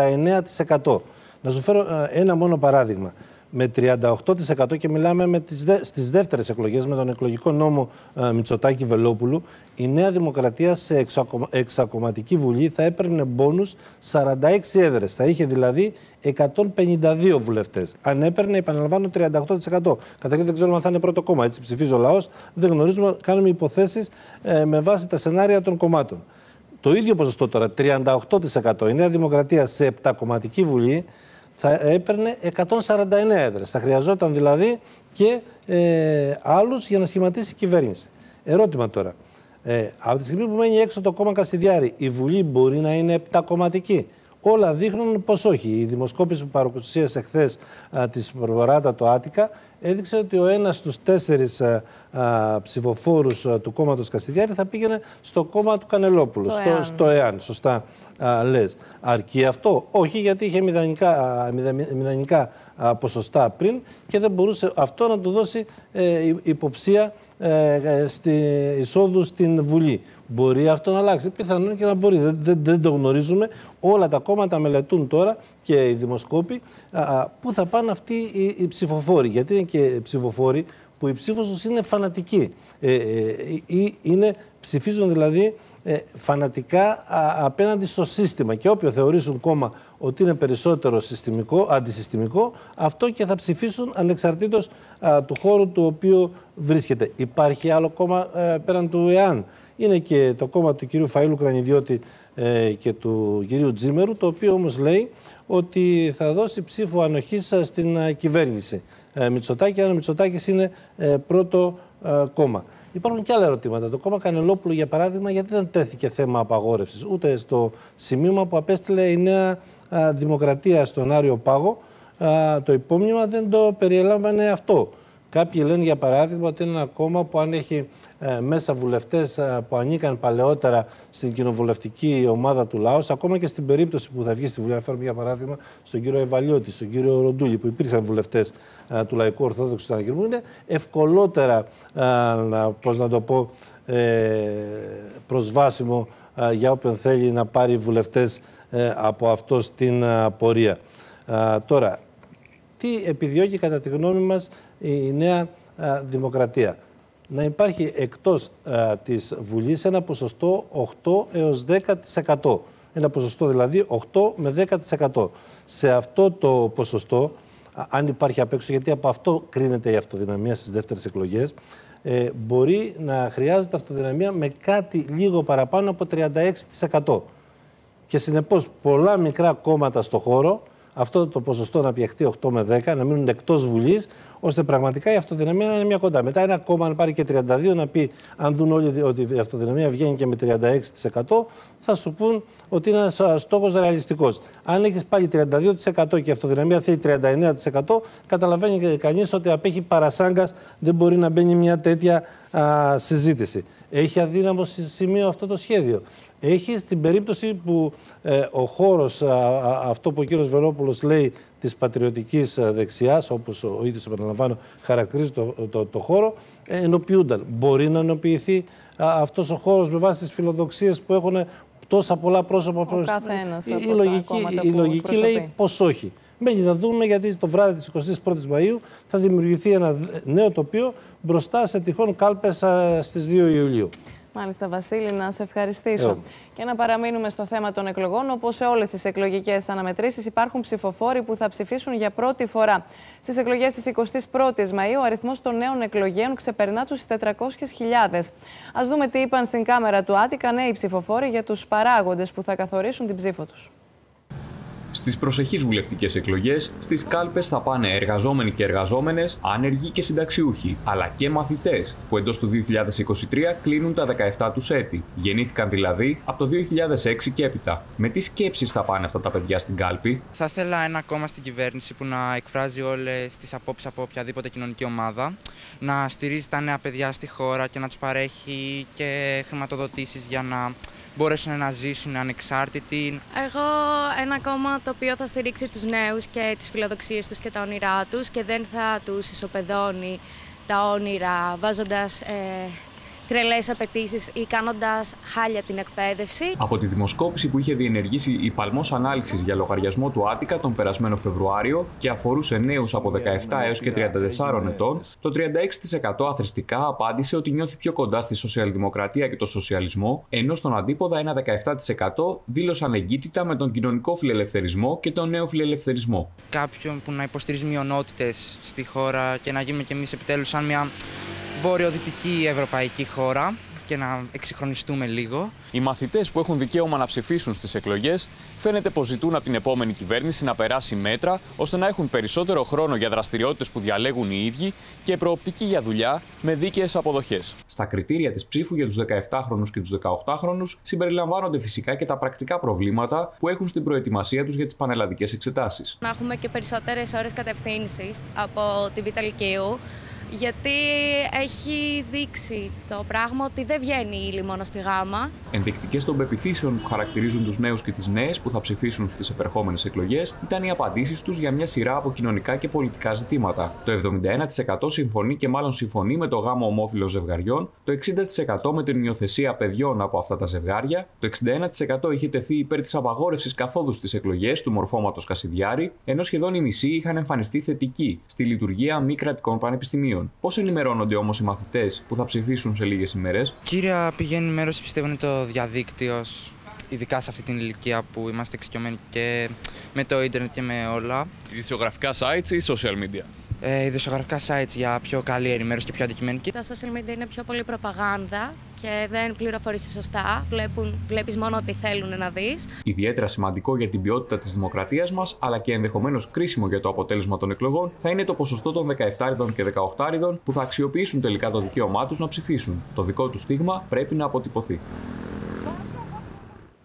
39%. Να σου φέρω ένα μόνο παράδειγμα. Με 38% και μιλάμε στις δεύτερες εκλογές με τον εκλογικό νόμο Μητσοτάκη-Βελόπουλου, η Νέα Δημοκρατία σε εξακομματική Βουλή θα έπαιρνε μπόνους 46 έδρες. Θα είχε δηλαδή 152 βουλευτές. Αν έπαιρνε, επαναλαμβάνω, 38%. Καταρχήν δεν ξέρουμε αν θα είναι πρώτο κόμμα. Έτσι ψηφίζει ο λαός. Δεν γνωρίζουμε, κάνουμε υποθέσεις με βάση τα σενάρια των κομμάτων. Το ίδιο ποσοστό τώρα, 38%. Η Νέα Δημοκρατία σε επτακομματική Βουλή θα έπαιρνε 149 έδρες. Θα χρειαζόταν δηλαδή και άλλους για να σχηματίσει κυβέρνηση. Ερώτημα τώρα. Από τη στιγμή που μένει έξω το κόμμα Κασιδιάρη, η Βουλή μπορεί να είναι επτακομματική? Όλα δείχνουν πως όχι. Η δημοσκόπηση που παρακολουθήσε χθες της Προοράτα το Άτικα έδειξε ότι ο ένας στους 4 ψηφοφόρους του κόμματος Κασιδιάρη θα πήγαινε στο κόμμα του Κανελόπουλου, στο ΕΑΝ. Σωστά λες. Αρκεί αυτό? Όχι, γιατί είχε μηδενικά ποσοστά πριν και δεν μπορούσε αυτό να του δώσει υποψία εισόδου στην Βουλή. Μπορεί αυτό να αλλάξει? Πιθανόν και να μπορεί. Δεν το γνωρίζουμε. Όλα τα κόμματα μελετούν τώρα και οι δημοσκόποι πού θα πάνε αυτοί οι ψηφοφόροι. Γιατί είναι και ψηφοφόροι που η ψήφος τους είναι φανατική. Ψηφίζουν δηλαδή φανατικά απέναντι στο σύστημα. Και όποιο θεωρήσουν κόμμα ότι είναι περισσότερο αντισυστημικό, αυτό και θα ψηφίσουν ανεξαρτήτως του χώρου του οποίου βρίσκεται. Υπάρχει άλλο κόμμα πέραν του ΕΑΝ? Είναι και το κόμμα του κυρίου Φαΐλου Κρανιδιώτη και του κυρίου Τζίμερου, το οποίο όμως λέει ότι θα δώσει ψήφο ανοχής στην κυβέρνηση Μητσοτάκη, αν ο Μητσοτάκης είναι πρώτο κόμμα. Υπάρχουν και άλλα ερωτήματα. Το κόμμα Κανελόπουλου, για παράδειγμα, γιατί δεν τέθηκε θέμα απαγόρευσης? Ούτε στο σημείωμα που απέστειλε η Νέα Δημοκρατία στον Άριο Πάγο, το υπόμνημα δεν το περιέλαμβανε αυτό. Κάποιοι λένε, για παράδειγμα, ότι είναι ένα κόμμα που αν έχει μέσα βουλευτές που ανήκαν παλαιότερα στην κοινοβουλευτική ομάδα του λαού, ακόμα και στην περίπτωση που θα βγει στη Βουλή, φέρουμε για παράδειγμα στον κύριο Ευαλιώτη, στον κύριο Ροντούλη, που υπήρξαν βουλευτές του Λαϊκού Ορθόδοξου Συναγερμού, είναι ευκολότερα, πώς να το πω, προσβάσιμο για όποιον θέλει να πάρει βουλευτές από αυτό στην πορεία. Τώρα, τι επιδιώκει κατά τη γνώμη μας η Νέα Δημοκρατία? Να υπάρχει εκτός της Βουλής ένα ποσοστό 8 έως 10%. Ένα ποσοστό δηλαδή 8 με 10%. Σε αυτό το ποσοστό, αν υπάρχει απ' έξω, γιατί από αυτό κρίνεται η αυτοδυναμία στις δεύτερες εκλογές, μπορεί να χρειάζεται αυτοδυναμία με κάτι λίγο παραπάνω από 36%. Και συνεπώς πολλά μικρά κόμματα στο χώρο, αυτό το ποσοστό να πιαχτεί 8 με 10, να μείνουν εκτός Βουλής, ώστε πραγματικά η αυτοδυναμία να είναι μια κοντά. Μετά ένα κόμμα να πάρει και 32, να πει, αν δουν όλοι ότι η αυτοδυναμία βγαίνει και με 36%, θα σου πούν ότι είναι ένας στόχος ρεαλιστικός. Αν έχεις πάλι 32% και η αυτοδυναμία θέλει 39%, καταλαβαίνει κανείς ότι απέχει παρασάγκας, δεν μπορεί να μπαίνει μια τέτοια συζήτηση. Έχει αδύναμο σημείο αυτό το σχέδιο. Έχει στην περίπτωση που ο χώρος, αυτό που ο κύριος Βελόπουλος λέει, της πατριωτικής δεξιάς, όπως ο ίδιος, επαναλαμβάνω, χαρακτηρίζει το χώρο, ενοποιούνταν. Μπορεί να ενοποιηθεί αυτός ο χώρος με βάση τις φιλοδοξίες που έχουν τόσα πολλά πρόσωπα. Η λογική λέει πως όχι. Μένει να δούμε, γιατί το βράδυ της 21ης Μαΐου θα δημιουργηθεί ένα νέο τοπίο μπροστά σε τυχόν κάλπες στις 2 Ιουλίου. Μάλιστα, Βασίλη, να σε ευχαριστήσω. Και να παραμείνουμε στο θέμα των εκλογών. Όπως σε όλες τις εκλογικές αναμετρήσεις, υπάρχουν ψηφοφόροι που θα ψηφίσουν για πρώτη φορά. Στις εκλογές της 21ης Μαΐου, ο αριθμός των νέων εκλογέων ξεπερνά τους 400.000. Ας δούμε τι είπαν στην κάμερα του Άτικα νέοι ψηφοφόροι για τους παράγοντες που θα καθορίσουν την ψήφο τους. Στις προσεχείς βουλευτικές εκλογές, στις κάλπες θα πάνε εργαζόμενοι και εργαζόμενες, άνεργοι και συνταξιούχοι, αλλά και μαθητές, που εντός του 2023 κλείνουν τα 17 τους έτη. Γεννήθηκαν δηλαδή από το 2006 και έπειτα. Με τι σκέψεις θα πάνε αυτά τα παιδιά στην κάλπη? Θα ήθελα ένα κόμμα στην κυβέρνηση που να εκφράζει όλες τις απόψεις από οποιαδήποτε κοινωνική ομάδα, να στηρίζει τα νέα παιδιά στη χώρα και να τους παρέχει και χρηματοδοτήσεις για να μπορέσουν να ζήσουν ανεξάρτητοι. Εγώ ένα κόμμα το οποίο θα στηρίξει τους νέους και τις φιλοδοξίες τους και τα όνειρά τους και δεν θα τους ισοπεδώνει τα όνειρα βάζοντας τρελές απαιτήσεις ή κάνοντας χάλια την εκπαίδευση. Από τη δημοσκόπηση που είχε διενεργήσει η Παλμός Ανάλυσης για λογαριασμό του Άτικα τον περασμένο Φεβρουάριο και αφορούσε νέους από 17 έως και 34 ετών, το 36% αθρηστικά απάντησε ότι νιώθει πιο κοντά στη σοσιαλδημοκρατία και το σοσιαλισμό, ενώ στον αντίποδα ένα 17% δήλωσαν εγκύτητα με τον κοινωνικό φιλελευθερισμό και τον νέο φιλελευθερισμό. Κάποιον που να υποστηρίζει μειονότητες στη χώρα και να γίνουμε κι εμείς επιτέλους σαν μια βορειοδυτική ευρωπαϊκή χώρα και να εξυγχρονιστούμε λίγο. Οι μαθητές που έχουν δικαίωμα να ψηφίσουν στις εκλογές φαίνεται πως ζητούν από την επόμενη κυβέρνηση να περάσει μέτρα ώστε να έχουν περισσότερο χρόνο για δραστηριότητες που διαλέγουν οι ίδιοι και προοπτική για δουλειά με δίκαιες αποδοχές. Στα κριτήρια της ψήφου για τους 17χρονους και τους 18χρονους συμπεριλαμβάνονται φυσικά και τα πρακτικά προβλήματα που έχουν στην προετοιμασία τους για τις πανελλαδικές εξετάσεις. Να έχουμε και περισσότερες ώρες κατευθύνσης από τη Β' Λυκείου, γιατί έχει δείξει το πράγμα ότι δεν βγαίνει η ύλη μόνο στη γάμα. Ενδεικτικές των πεποιθήσεων που χαρακτηρίζουν τους νέους και τις νέες που θα ψηφίσουν στις επερχόμενες εκλογές ήταν οι απαντήσεις τους για μια σειρά από κοινωνικά και πολιτικά ζητήματα. Το 71% συμφωνεί και μάλλον συμφωνεί με το γάμο ομόφυλων ζευγαριών, το 60% με την υιοθεσία παιδιών από αυτά τα ζευγάρια, το 61% είχε τεθεί υπέρ της απαγόρευσης καθόδου στις εκλογές του μορφώματος Κασιδιάρη, ενώ σχεδόν οι μισοί είχαν εμφανιστεί θετικοί στη λειτουργία μη κρατικών πανεπιστημίων. Πώς ενημερώνονται όμως οι μαθητές που θα ψηφίσουν σε λίγες ημέρες? Κύρια πηγή ενημέρωση πιστεύω είναι το διαδίκτυο, ειδικά σε αυτή την ηλικία που είμαστε εξοικειωμένοι και με το ίντερνετ και με όλα. Ειδησιογραφικά sites ή social media? Ειδησιογραφικά sites για πιο καλή ενημέρωση και πιο αντικειμενική. Τα social media είναι πιο πολύ προπαγάνδα και δεν πληροφορήσει σωστά. Βλέπεις μόνο ό,τι θέλουν να δεις. Ιδιαίτερα σημαντικό για την ποιότητα της δημοκρατίας μας, αλλά και ενδεχομένως κρίσιμο για το αποτέλεσμα των εκλογών, θα είναι το ποσοστό των 17 και 18 που θα αξιοποιήσουν τελικά το δικαίωμά τους να ψηφίσουν. Το δικό τους στίγμα πρέπει να αποτυπωθεί.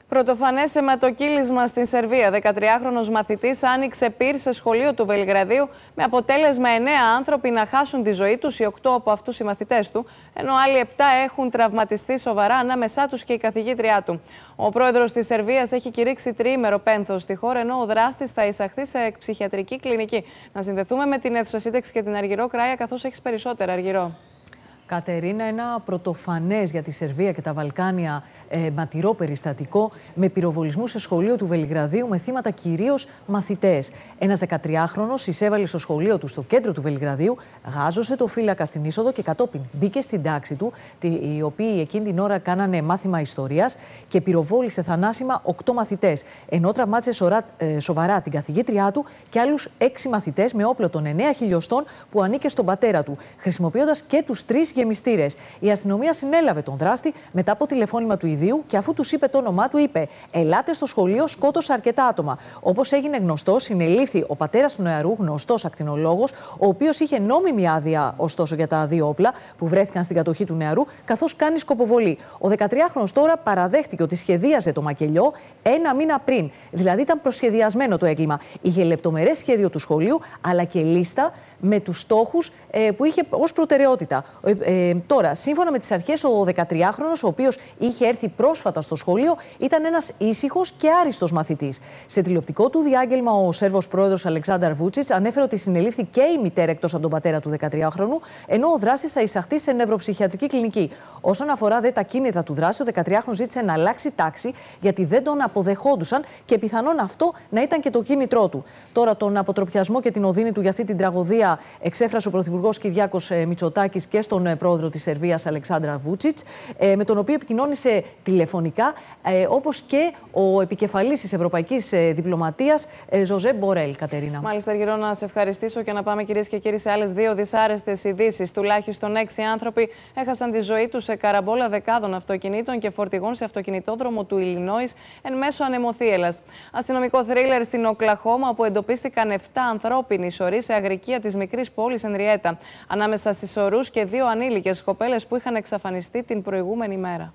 Πρωτοφανές αιματοκύλισμα στην Σερβία. 13χρονος μαθητής άνοιξε πυρ σε σχολείο του Βελιγραδίου, με αποτέλεσμα 9 άνθρωποι να χάσουν τη ζωή τους, οι 8 από αυτούς οι μαθητές του, ενώ άλλοι 7 έχουν τραυματιστεί σοβαρά, ανάμεσά τους και η καθηγήτριά του. Ο πρόεδρος της Σερβίας έχει κηρύξει τριήμερο πένθος στη χώρα, ενώ ο δράστης θα εισαχθεί σε ψυχιατρική κλινική. Να συνδεθούμε με την αίθουσα σύνταξη και την Αργυρό Κράια, καθώς έχεις περισσότερα, Αργυρό. Κατερίνα, ένα πρωτοφανές για τη Σερβία και τα Βαλκάνια ματηρό περιστατικό με πυροβολισμού σε σχολείο του Βελιγραδίου με θύματα κυρίως μαθητές. Ένας 13χρονος εισέβαλε στο σχολείο του στο κέντρο του Βελιγραδίου, γάζωσε το φύλακα στην είσοδο και κατόπιν μπήκε στην τάξη του, οι οποίοι εκείνη την ώρα κάνανε μάθημα ιστορίας, και πυροβόλησε θανάσιμα 8 μαθητές. Ενώ τραυμάτισε σοβαρά την καθηγήτριά του και άλλους 6 μαθητές με όπλο των 9 χιλιοστών που ανήκε στον πατέρα του, χρησιμοποιώντας και τους 3 γεμιστήρες. Η αστυνομία συνέλαβε τον δράστη μετά από τηλεφώνημα του ιδίου και αφού τους είπε το όνομά του, είπε: «Ελάτε στο σχολείο, σκότωσα αρκετά άτομα». Όπως έγινε γνωστό, συνελήφθη ο πατέρας του νεαρού, γνωστός ακτινολόγος, ο οποίος είχε νόμιμη άδεια ωστόσο για τα 2 όπλα που βρέθηκαν στην κατοχή του νεαρού, καθώς κάνει σκοποβολή. Ο 13χρονος τώρα παραδέχτηκε ότι σχεδίαζε το μακελιό 1 μήνα πριν. Δηλαδή ήταν προσχεδιασμένο το έγκλημα. Είχε λεπτομερές σχέδιο του σχολείου, αλλά και λίστα με τους στόχους που είχε ως προτεραιότητα. Τώρα, σύμφωνα με τις αρχές, ο 13χρονος, ο οποίος είχε έρθει πρόσφατα στο σχολείο, ήταν ένας ήσυχος και άριστος μαθητής. Σε τηλεοπτικό του διάγγελμα, ο Σέρβος πρόεδρος Αλεξάνδρ Βούτσιτς ανέφερε ότι συνελήφθη και η μητέρα εκτός από τον πατέρα του 13χρονου, ενώ ο δράστης θα εισαχθεί σε νευροψυχιατρική κλινική. Όσον αφορά τα κίνητρα του δράστη, ο 13χρονος ζήτησε να αλλάξει τάξη, γιατί δεν τον αποδεχόντουσαν και πιθανόν αυτό να ήταν και το κίνητρό του. Τώρα, τον αποτροπιασμό και την οδύνη του για αυτή την τραγωδία εξέφρασε ο Πρωθυπουργός Κυριάκος Μητσοτάκης και στον πρόεδρο της Σερβίας Αλεξάνδρ Βούτσιτς, με τον οποίο επικοινώνησε τηλεφωνικά, όπως και ο επικεφαλής της Ευρωπαϊκής Διπλωματίας Ζωζέ Μπορέλ. Κατερίνα. Μάλιστα, Αργυρό, να σε ευχαριστήσω και να πάμε, κυρίες και κύριοι, σε άλλες 2 δυσάρεστες ειδήσεις. Τουλάχιστον 6 άνθρωποι έχασαν τη ζωή τους σε καραμπόλα δεκάδων αυτοκινήτων και φορτηγών σε αυτοκινητόδρομο του Ιλινόης εν μέσω ανεμοθύελλας. Αστυνομικό θρίλερ στην Οκλαχώμα, όπου εντοπίστηκαν 7 ανθρώπινοι σωροί σε αγρικία της μικρής πόλης Ενριέτα. Ανάμεσα στις σωρούς και 2 ανήλικες κοπέλες που είχαν εξαφανιστεί την προηγούμενη μέρα.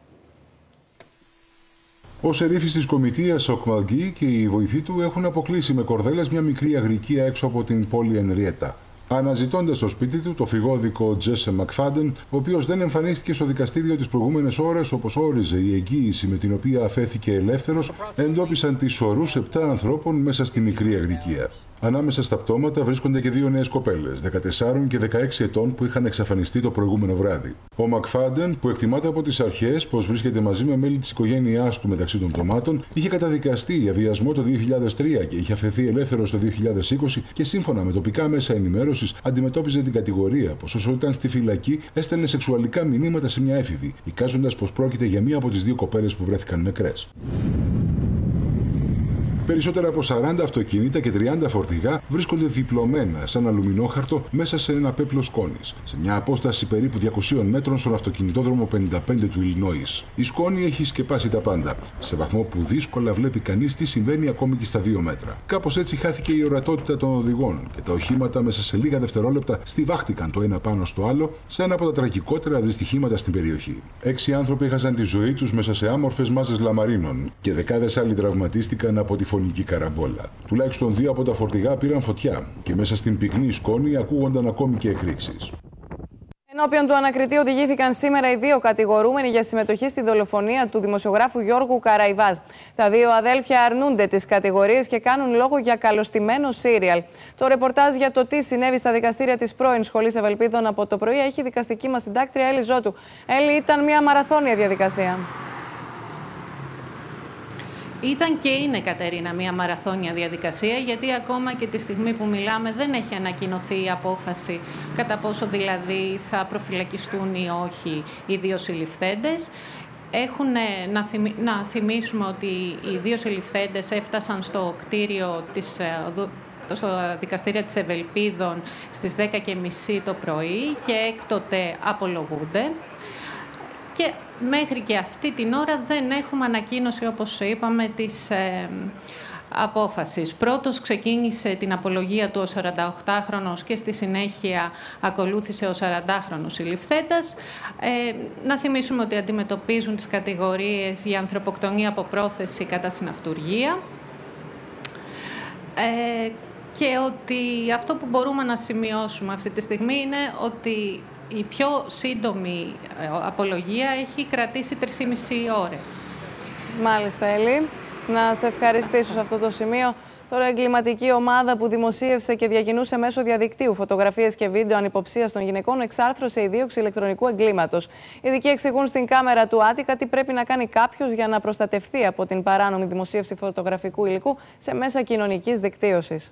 Ο σερίφης της κομιτείας Οκμαλγκή και οι βοηθοί του έχουν αποκλείσει με κορδέλες μια μικρή αγρικία έξω από την πόλη Ενριέτα, αναζητώντας στο σπίτι του το φυγόδικο Τζέσε Μακφάντεν, ο οποίος δεν εμφανίστηκε στο δικαστήριο τις προηγούμενες ώρες όπως όριζε η εγγύηση με την οποία αφέθηκε ελεύθερος. Εντόπισαν τις σωρούς 7 ανθρώπων μέσα στη μικρή αγρικία. Ανάμεσα στα πτώματα βρίσκονται και 2 νέες κοπέλες, 14 και 16 ετών, που είχαν εξαφανιστεί το προηγούμενο βράδυ. Ο Μακφάντεν, που εκτιμάται από τις αρχές πως βρίσκεται μαζί με μέλη της οικογένειάς του μεταξύ των πτωμάτων, είχε καταδικαστεί για βιασμό το 2003 και είχε αφαιθεί ελεύθερος το 2020 και σύμφωνα με τοπικά μέσα ενημέρωσης αντιμετώπιζε την κατηγορία πως όσο ήταν στη φυλακή έστελνε σεξουαλικά μηνύματα σε μια έφηβη, εικάζοντας πως πρόκειται για μία από τις 2 κοπέλες που βρέθηκαν νεκρές. Περισσότερα από 40 αυτοκίνητα και 30 φορτηγά βρίσκονται διπλωμένα σαν αλουμινόχαρτο μέσα σε ένα πέπλο σκόνης, σε μια απόσταση περίπου 200 μέτρων στον αυτοκινητόδρομο 55 του Ιλινόης. Η σκόνη έχει σκεπάσει τα πάντα, σε βαθμό που δύσκολα βλέπει κανείς τι συμβαίνει ακόμη και στα 2 μέτρα. Κάπως έτσι χάθηκε η ορατότητα των οδηγών και τα οχήματα μέσα σε λίγα δευτερόλεπτα στιβάχτηκαν το ένα πάνω στο άλλο σε ένα από τα τραγικότερα δυστυχήματα στην περιοχή. 6 άνθρωποι έχασαν τη ζωή τους μέσα σε άμορφες μάζες λαμαρίνων και δεκάδες άλλοι τραυματίστηκαν από τη φωνική καραμπόλα. Τουλάχιστον 2 από τα φορτηγά πήραν φωτιά και μέσα στην πυκνή σκόνη ακούγονταν ακόμη και εκρήξεις. Ενώπιον του ανακριτή οδηγήθηκαν σήμερα οι 2 κατηγορούμενοι για συμμετοχή στη δολοφονία του δημοσιογράφου Γιώργου Καραϊβάζ. Τα 2 αδέλφια αρνούνται τις κατηγορίες και κάνουν λόγο για καλωστημένο σύριαλ. Το ρεπορτάζ για το τι συνέβη στα δικαστήρια της πρώην Σχολής Ευελπίδων από το πρωί έχει η δικαστική μας συντάκτρια Έλλη Ζώτου. Έλλη, ήταν μια μαραθώνια διαδικασία. Ήταν και είναι, Κατερίνα, μια μαραθώνια διαδικασία, γιατί ακόμα και τη στιγμή που μιλάμε δεν έχει ανακοινωθεί η απόφαση κατά πόσο δηλαδή θα προφυλακιστούν ή όχι οι 2 συλληφθέντες. Να θυμίσουμε ότι οι 2 συλληφθέντες έφτασαν στο κτίριο στο δικαστήριο της Ευελπίδων στις 10:30 το πρωί και έκτοτε απολογούνται. Και μέχρι και αυτή την ώρα δεν έχουμε ανακοίνωση, όπως είπαμε, της απόφασης. Πρώτος ξεκίνησε την απολογία του ο 48χρονος και στη συνέχεια ακολούθησε ο 40χρονος συλληφθέντας. Να θυμίσουμε ότι αντιμετωπίζουν τις κατηγορίες για ανθρωποκτονία από πρόθεση κατά συναυτουργία. Και ότι αυτό που μπορούμε να σημειώσουμε αυτή τη στιγμή είναι ότι η πιο σύντομη απολογία έχει κρατήσει 3,5 ώρες. Μάλιστα, Έλλη. Να σε ευχαριστήσω σε αυτό το σημείο. Τώρα, εγκληματική ομάδα που δημοσίευσε και διακινούσε μέσω διαδικτύου φωτογραφίες και βίντεο ανυποψίας των γυναικών εξάρθρωσε η δίωξη ηλεκτρονικού εγκλήματος. Οι ειδικοί εξηγούν στην κάμερα του Άτικα τι πρέπει να κάνει κάποιος για να προστατευτεί από την παράνομη δημοσίευση φωτογραφικού υλικού σε μέσα κοινωνικής δικτύωσης.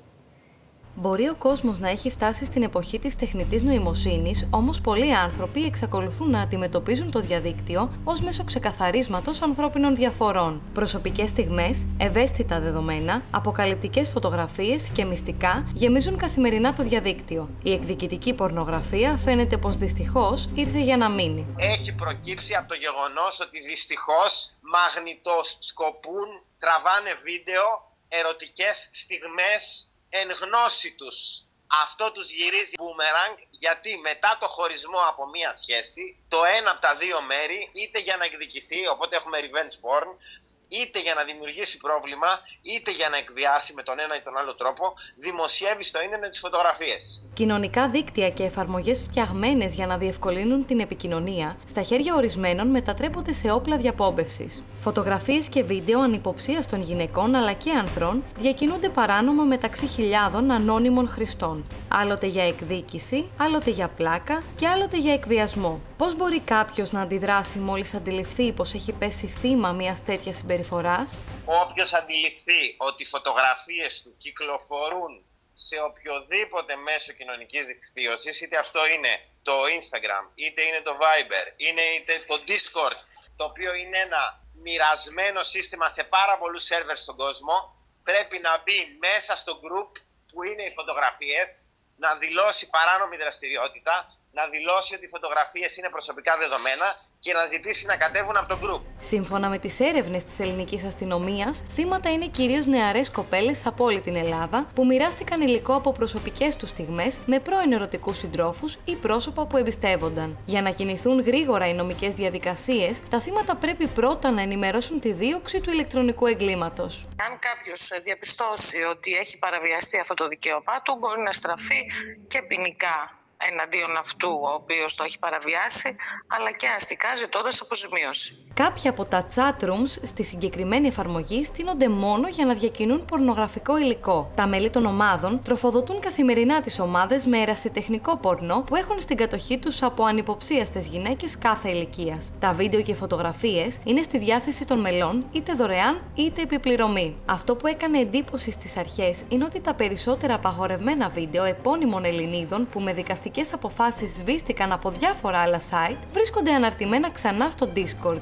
Μπορεί ο κόσμος να έχει φτάσει στην εποχή της τεχνητής νοημοσύνης, όμως πολλοί άνθρωποι εξακολουθούν να αντιμετωπίζουν το διαδίκτυο ως μέσο ξεκαθαρίσματος ανθρώπινων διαφορών. Προσωπικές στιγμές, ευαίσθητα δεδομένα, αποκαλυπτικές φωτογραφίες και μυστικά γεμίζουν καθημερινά το διαδίκτυο. Η εκδικητική πορνογραφία φαίνεται πως δυστυχώς ήρθε για να μείνει. Έχει προκύψει από το γεγονός ότι δυστυχώς μαγνητοσκοπούν, τραβάνε βίντεο, ερωτικές στιγμές εν γνώση τους. Αυτό τους γυρίζει μπούμεραγκ, γιατί μετά το χωρισμό από μία σχέση, το ένα από τα δύο μέρη, είτε για να εκδικηθεί, οπότε έχουμε revenge porn, είτε για να δημιουργήσει πρόβλημα, είτε για να εκβιάσει με τον ένα ή τον άλλο τρόπο, δημοσιεύει στο ίντερνετ τις φωτογραφίες. Κοινωνικά δίκτυα και εφαρμογές φτιαγμένες για να διευκολύνουν την επικοινωνία, στα χέρια ορισμένων μετατρέπονται σε όπλα διαπόμπευσης. Φωτογραφίες και βίντεο ανυποψίας των γυναικών αλλά και ανδρών διακινούνται παράνομα μεταξύ χιλιάδων ανώνυμων χρηστών. Άλλοτε για εκδίκηση, άλλοτε για πλάκα και άλλοτε για εκβιασμό. Πώς μπορεί κάποιος να αντιδράσει μόλις αντιληφθεί πως έχει πέσει θύμα μιας τέτοιας συμπεριφοράς? Όποιος αντιληφθεί ότι οι φωτογραφίες του κυκλοφορούν σε οποιοδήποτε μέσο κοινωνικής δικτύωσης, είτε αυτό είναι το Instagram, είτε είναι το Viber, είτε το Discord, το οποίο είναι ένα μοιρασμένο σύστημα σε πάρα πολλούς σερβερ στον κόσμο, πρέπει να μπει μέσα στο group που είναι οι φωτογραφίες, να δηλώσει παράνομη δραστηριότητα, να δηλώσει ότι οι φωτογραφίες είναι προσωπικά δεδομένα και να ζητήσει να κατέβουν από το group. Σύμφωνα με τις έρευνες της ελληνικής αστυνομίας, θύματα είναι κυρίως νεαρές κοπέλες από όλη την Ελλάδα που μοιράστηκαν υλικό από προσωπικές τους στιγμές με πρώην ερωτικούς συντρόφους ή πρόσωπα που εμπιστεύονταν. Για να κινηθούν γρήγορα οι νομικές διαδικασίες, τα θύματα πρέπει πρώτα να ενημερώσουν τη δίωξη του ηλεκτρονικού εγκλήματος. Αν κάποιος διαπιστώσει ότι έχει παραβιαστεί αυτό το δικαίωμά του, μπορεί να στραφεί και ποινικά εναντίον αυτού ο οποίος το έχει παραβιάσει, αλλά και αστικά ζητώντας αποζημίωση. Κάποια από τα chat rooms στη συγκεκριμένη εφαρμογή στείνονται μόνο για να διακινούν πορνογραφικό υλικό. Τα μέλη των ομάδων τροφοδοτούν καθημερινά τις ομάδες με ερασιτεχνικό πορνό που έχουν στην κατοχή τους από ανυποψίαστες γυναίκες κάθε ηλικίας. Τα βίντεο και φωτογραφίες είναι στη διάθεση των μελών είτε δωρεάν είτε επιπληρωμή. Αυτό που έκανε εντύπωση στις αρχές είναι ότι τα περισσότερα απαγορευμένα βίντεο επώνυμων Ελληνίδων που με δικαστικές αποφάσεις σβήστηκαν από διάφορα άλλα site βρίσκονται αναρτημένα ξανά στο Discord.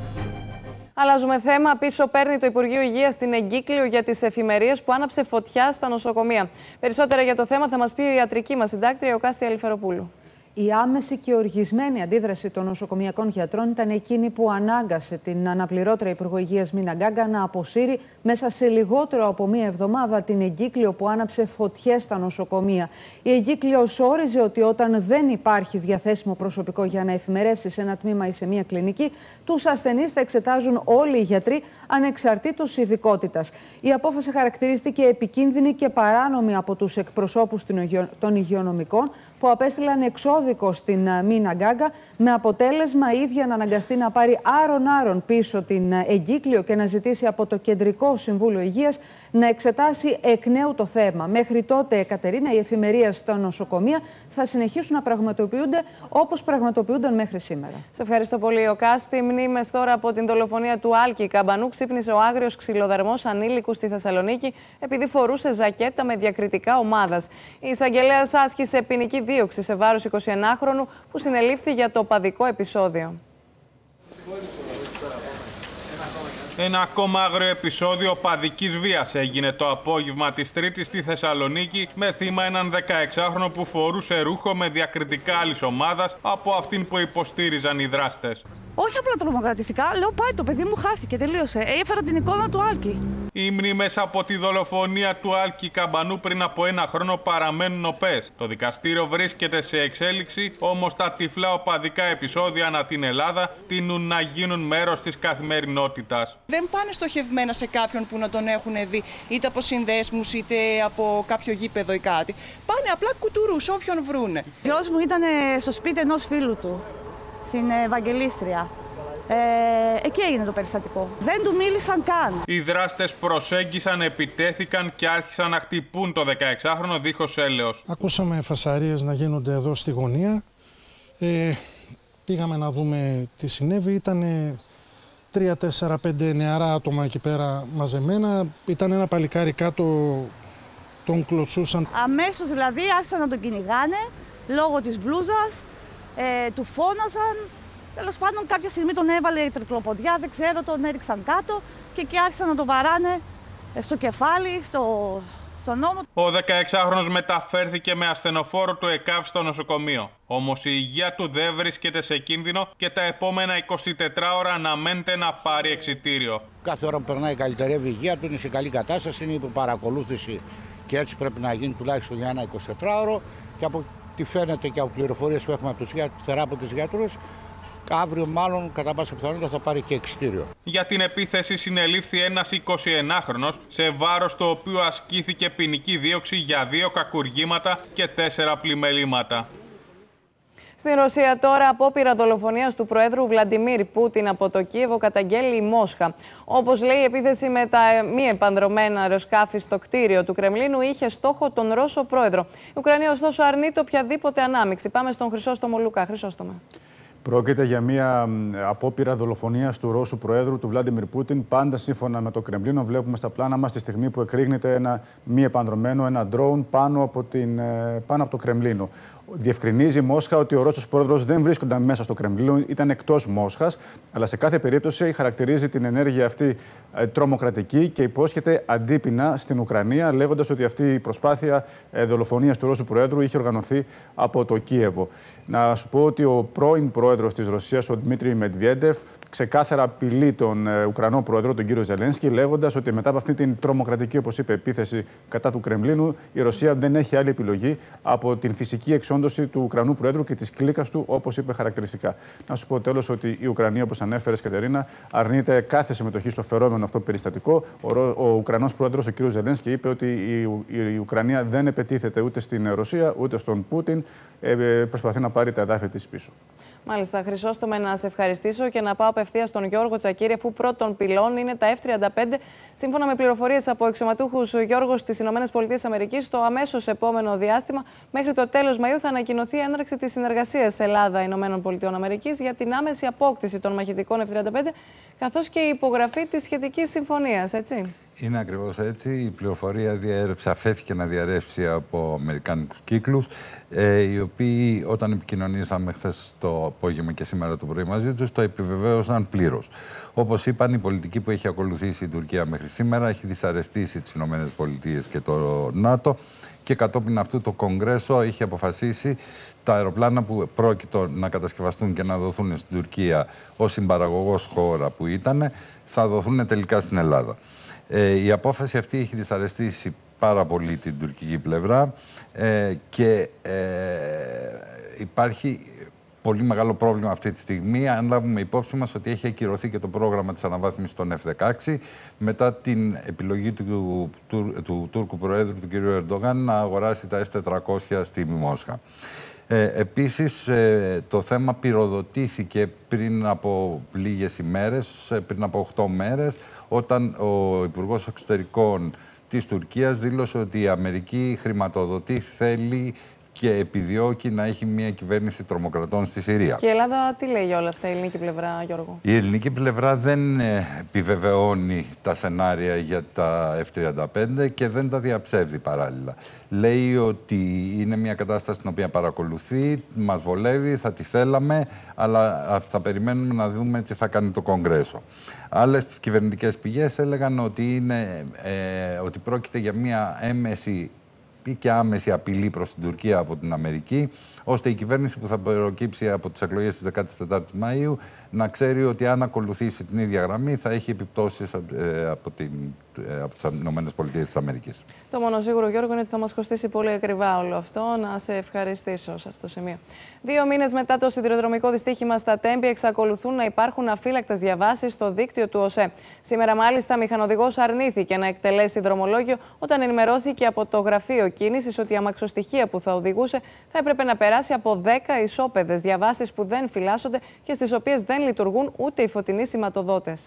Αλλάζουμε θέμα. Πίσω παίρνει το Υπουργείο Υγείας την εγκύκλιο για τις εφημερίες που άναψε φωτιά στα νοσοκομεία. Περισσότερα για το θέμα θα μας πει η ιατρική μας συντάκτρια, ο Κάστη Αλιφεροπούλου. Η άμεση και οργισμένη αντίδραση των νοσοκομειακών γιατρών ήταν εκείνη που ανάγκασε την αναπληρώτρια Υπουργό Υγείας Μίνα Γκάγκα να αποσύρει μέσα σε λιγότερο από μία εβδομάδα την εγκύκλιο που άναψε φωτιές στα νοσοκομεία. Η εγκύκλιος όριζε ότι όταν δεν υπάρχει διαθέσιμο προσωπικό για να εφημερεύσει σε ένα τμήμα ή σε μία κλινική, τους ασθενείς θα εξετάζουν όλοι οι γιατροί ανεξαρτήτως ειδικότητας. Η απόφαση χαρακτηρίστηκε επικίνδυνη και παράνομη από τους εκπροσώπους των υγειονομικών που απέστειλαν εξώδικο στην Μίνα Γκάγκα, με αποτέλεσμα η ίδια να αναγκαστεί να πάρει άρον-άρον πίσω την εγκύκλιο και να ζητήσει από το Κεντρικό Συμβούλιο Υγείας να εξετάσει εκ νέου το θέμα. Μέχρι τότε, Κατερίνα, οι εφημερίες στα νοσοκομεία θα συνεχίσουν να πραγματοποιούνται όπως πραγματοποιούνταν μέχρι σήμερα. Σε ευχαριστώ πολύ, ο Κάστη. Μνήμες τώρα από την δολοφονία του Άλκη Καμπανού. Ξύπνησε ο άγριος ξυλοδαρμός ανήλικου στη Θεσσαλονίκη επειδή φορούσε ζακέτα με διακριτικά ομάδας. Η εισαγγελέας άσκησε ποινική δίωξη σε βάρος 21χρονου που συνελήφθη για το οπαδικό επεισόδιο. Ένα ακόμα άγριο επεισόδιο οπαδικής βίας έγινε το απόγευμα της Τρίτης στη Θεσσαλονίκη με θύμα έναν 16χρονο που φορούσε ρούχο με διακριτικά άλλης ομάδας από αυτήν που υποστήριζαν οι δράστες. Όχι απλά τρομοκρατηθήκα, λέω πάει το παιδί μου χάθηκε, τελείωσε. Έφερα την εικόνα του Άλκη. Οι μνήμες από τη δολοφονία του Άλκη Καμπανού πριν από 1 χρόνο παραμένουν οπές. Το δικαστήριο βρίσκεται σε εξέλιξη, όμως τα τυφλά οπαδικά επεισόδια ανά την Ελλάδα τείνουν να γίνουν μέρος της καθημερινότητας. Δεν πάνε στοχευμένα σε κάποιον που να τον έχουν δει, είτε από συνδέσμους είτε από κάποιο γήπεδο ή κάτι. Πάνε απλά κουτουρούς, όποιον βρούνε. Γιος μου ήταν στο σπίτι ενός φίλου του, στην Ευαγγελίστρια. Εκεί έγινε το περιστατικό. Δεν του μίλησαν καν. Οι δράστες προσέγγισαν, επιτέθηκαν και άρχισαν να χτυπούν το 16χρονο δίχως έλεος. Ακούσαμε φασαρίες να γίνονται εδώ στη γωνία. Πήγαμε να δούμε τι συνέβη. Ήταν 3, 4, 5 νεαρά άτομα εκεί πέρα μαζεμένα. Ήταν ένα παλικάρι κάτω, τον κλωτσούσαν. Αμέσως δηλαδή άρχισαν να τον κυνηγάνε λόγω της μπλούζας, του φώναζαν. Τέλος πάντων, κάποια στιγμή τον έβαλε η τρικλοποδιά, δεν ξέρω, τον έριξαν κάτω και εκεί άρχισαν να τον βαράνε στο κεφάλι, στον ώμο. Ο 16χρονος μεταφέρθηκε με ασθενοφόρο του ΕΚΑΒ στο νοσοκομείο. Όμως η υγεία του δεν βρίσκεται σε κίνδυνο και τα επόμενα 24 ώρα αναμένεται να πάρει εξιτήριο. Κάθε ώρα που περνάει καλυτερεύει η υγεία του, είναι σε καλή κατάσταση, είναι υπό παρακολούθηση και έτσι πρέπει να γίνει τουλάχιστον για ένα 24ωρο. Και από τι φαίνεται και από πληροφορίες που έχουμε από τους θεράποντες γιατρούς, αύριο μάλλον κατά πάσα πιθανότητα θα πάρει και εξιτήριο. Για την επίθεση συνελήφθη ένας 21χρονος, σε βάρος του οποίου ασκήθηκε ποινική δίωξη για 2 κακουργήματα και 4 πλημελήματα. Στην Ρωσία τώρα, απόπειρα δολοφονίας του Προέδρου Βλαντιμίρ Πούτιν από το Κίεβο καταγγέλει η Μόσχα. Όπως λέει, η επίθεση με τα μη επανδρωμένα αεροσκάφη στο κτίριο του Κρεμλίνου είχε στόχο τον Ρώσο Πρόεδρο. Η Ουκρανία, ωστόσο, αρνείται οποιαδήποτε ανάμειξη. Πάμε στον Χρυσόστομο Λουκά. Χρυσόστομε. Πρόκειται για μια απόπειρα δολοφονίας του Ρώσου Προέδρου, του Βλάντιμιρ Πούτιν, πάντα σύμφωνα με το Κρεμλίνο. Βλέπουμε στα πλάνα μας τη στιγμή που εκρήγνεται ένα μη επανδρωμένο, ένα ντρόουν πάνω από το Κρεμλίνο. Διευκρινίζει η Μόσχα ότι ο Ρώσος Πρόεδρος δεν βρίσκονταν μέσα στο Κρεμλίνο, ήταν εκτός Μόσχας, αλλά σε κάθε περίπτωση χαρακτηρίζει την ενέργεια αυτή τρομοκρατική και υπόσχεται αντίπεινα στην Ουκρανία, λέγοντας ότι αυτή η προσπάθεια δολοφονίας του Ρώσου Προέδρου είχε οργανωθεί από το Κίεβο. Να σου πω ότι ο πρώην πρόεδρος της Ρωσίας, ο Δημήτρη Μετβιέντεφ, ξεκάθαρα απειλεί τον Ουκρανό πρόεδρο, τον κύριο Ζελένσκι, λέγοντας ότι μετά από αυτή την τρομοκρατική, όπως είπε, επίθεση κατά του Κρεμλίνου, η Ρωσία δεν έχει άλλη επιλογή από την φυσική εξόντωση του Ουκρανού πρόεδρου και της κλίκας του, όπως είπε χαρακτηριστικά. Να σου πω τέλος ότι η Ουκρανία, όπως ανέφερες, Κατερίνα, αρνείται κάθε συμμετοχή στο φερόμενο αυτό περιστατικό. Ο Ουκρανός πρόεδρος, ο κύριος Ζελένσκι, είπε ότι η Ουκρανία δεν επετίθεται ούτε στην Ρωσία ούτε στον Πούτιν. Προσπαθεί να πάρει τα εδάφη της πίσω. Μάλιστα, Χρυσόστομε, να σε ευχαριστήσω και να πάω απευθείας στον Γιώργο Τσακίρη, αφού πρώτον πυλών είναι τα F-35. Σύμφωνα με πληροφορίες από αξιωματούχους, Γιώργο, στις ΗΠΑ, το αμέσως επόμενο διάστημα, μέχρι το τέλος Μαΐου, θα ανακοινωθεί η έναρξη της συνεργασίας Ελλάδα-ΗΠΑ για την άμεση απόκτηση των μαχητικών F-35, καθώς και η υπογραφή της σχετικής συμφωνίας, έτσι. Είναι ακριβώς έτσι. Η πληροφορία αφέθηκε να διαρρεύσει από αμερικάνικους κύκλους, οι οποίοι όταν επικοινωνήσαμε χθες το απόγευμα και σήμερα το πρωί μαζί τους, το επιβεβαίωσαν πλήρως. Όπως είπαν, η πολιτική που έχει ακολουθήσει η Τουρκία μέχρι σήμερα έχει δυσαρεστήσει τις ΗΠΑ και το ΝΑΤΟ και κατόπιν αυτού το Κογκρέσο έχει αποφασίσει τα αεροπλάνα που πρόκειτο να κατασκευαστούν και να δοθούν στην Τουρκία ως συμπαραγωγός χώρα που ήταν, θα δοθούν τελικά στην Ελλάδα. Η απόφαση αυτή έχει δυσαρεστήσει πάρα πολύ την τουρκική πλευρά και υπάρχει πολύ μεγάλο πρόβλημα αυτή τη στιγμή, αν λάβουμε υπόψη μας ότι έχει ακυρωθεί και το πρόγραμμα της αναβάθμισης των F-16 μετά την επιλογή του Τούρκου Προέδρου, του κ. Ερντογάν, να αγοράσει τα S-400 στη Μόσχα. Επίσης, το θέμα πυροδοτήθηκε πριν από λίγες ημέρες, πριν από 8 μέρες, όταν ο Υπουργός Εξωτερικών της Τουρκίας δήλωσε ότι η Αμερική χρηματοδοτεί, θέλει και επιδιώκει να έχει μια κυβέρνηση τρομοκρατών στη Συρία. Και η Ελλάδα τι λέει για όλα αυτά, η ελληνική πλευρά, Γιώργο? Η ελληνική πλευρά δεν επιβεβαιώνει τα σενάρια για τα F-35 και δεν τα διαψεύδει παράλληλα. Λέει ότι είναι μια κατάσταση την οποία παρακολουθεί, μας βολεύει, θα τη θέλαμε, αλλά θα περιμένουμε να δούμε τι θα κάνει το Κογκρέσο. Άλλες κυβερνητικές πηγές έλεγαν ότι, ότι πρόκειται για μια έμεση ή και άμεση απειλή προς την Τουρκία από την Αμερική, ώστε η κυβέρνηση που θα προκύψει από τις εκλογές της 14ης Μαΐου να ξέρει ότι αν ακολουθήσει την ίδια γραμμή θα έχει επιπτώσεις από τις ΗΠΑ. Το μόνο σίγουρο, Γιώργο, είναι ότι θα μας κοστίσει πολύ ακριβά όλο αυτό. Να σε ευχαριστήσω σε αυτό το σημείο. 2 μήνες μετά το σιδηροδρομικό δυστύχημα στα Τέμπη, εξακολουθούν να υπάρχουν αφύλακτες διαβάσεις στο δίκτυο του ΟΣΕ. Σήμερα, μάλιστα, μηχανοδηγός αρνήθηκε να εκτελέσει δρομολόγιο όταν ενημερώθηκε από το Γραφείο Κίνησης ότι η αμαξοστοιχεία που θα οδηγούσε θα έπρεπε να περάσει από 10 ισόπεδες διαβάσεις που δεν φυλάσσονται και στις οποίες δεν λειτουργούν ούτε οι φωτεινοί σηματοδότες.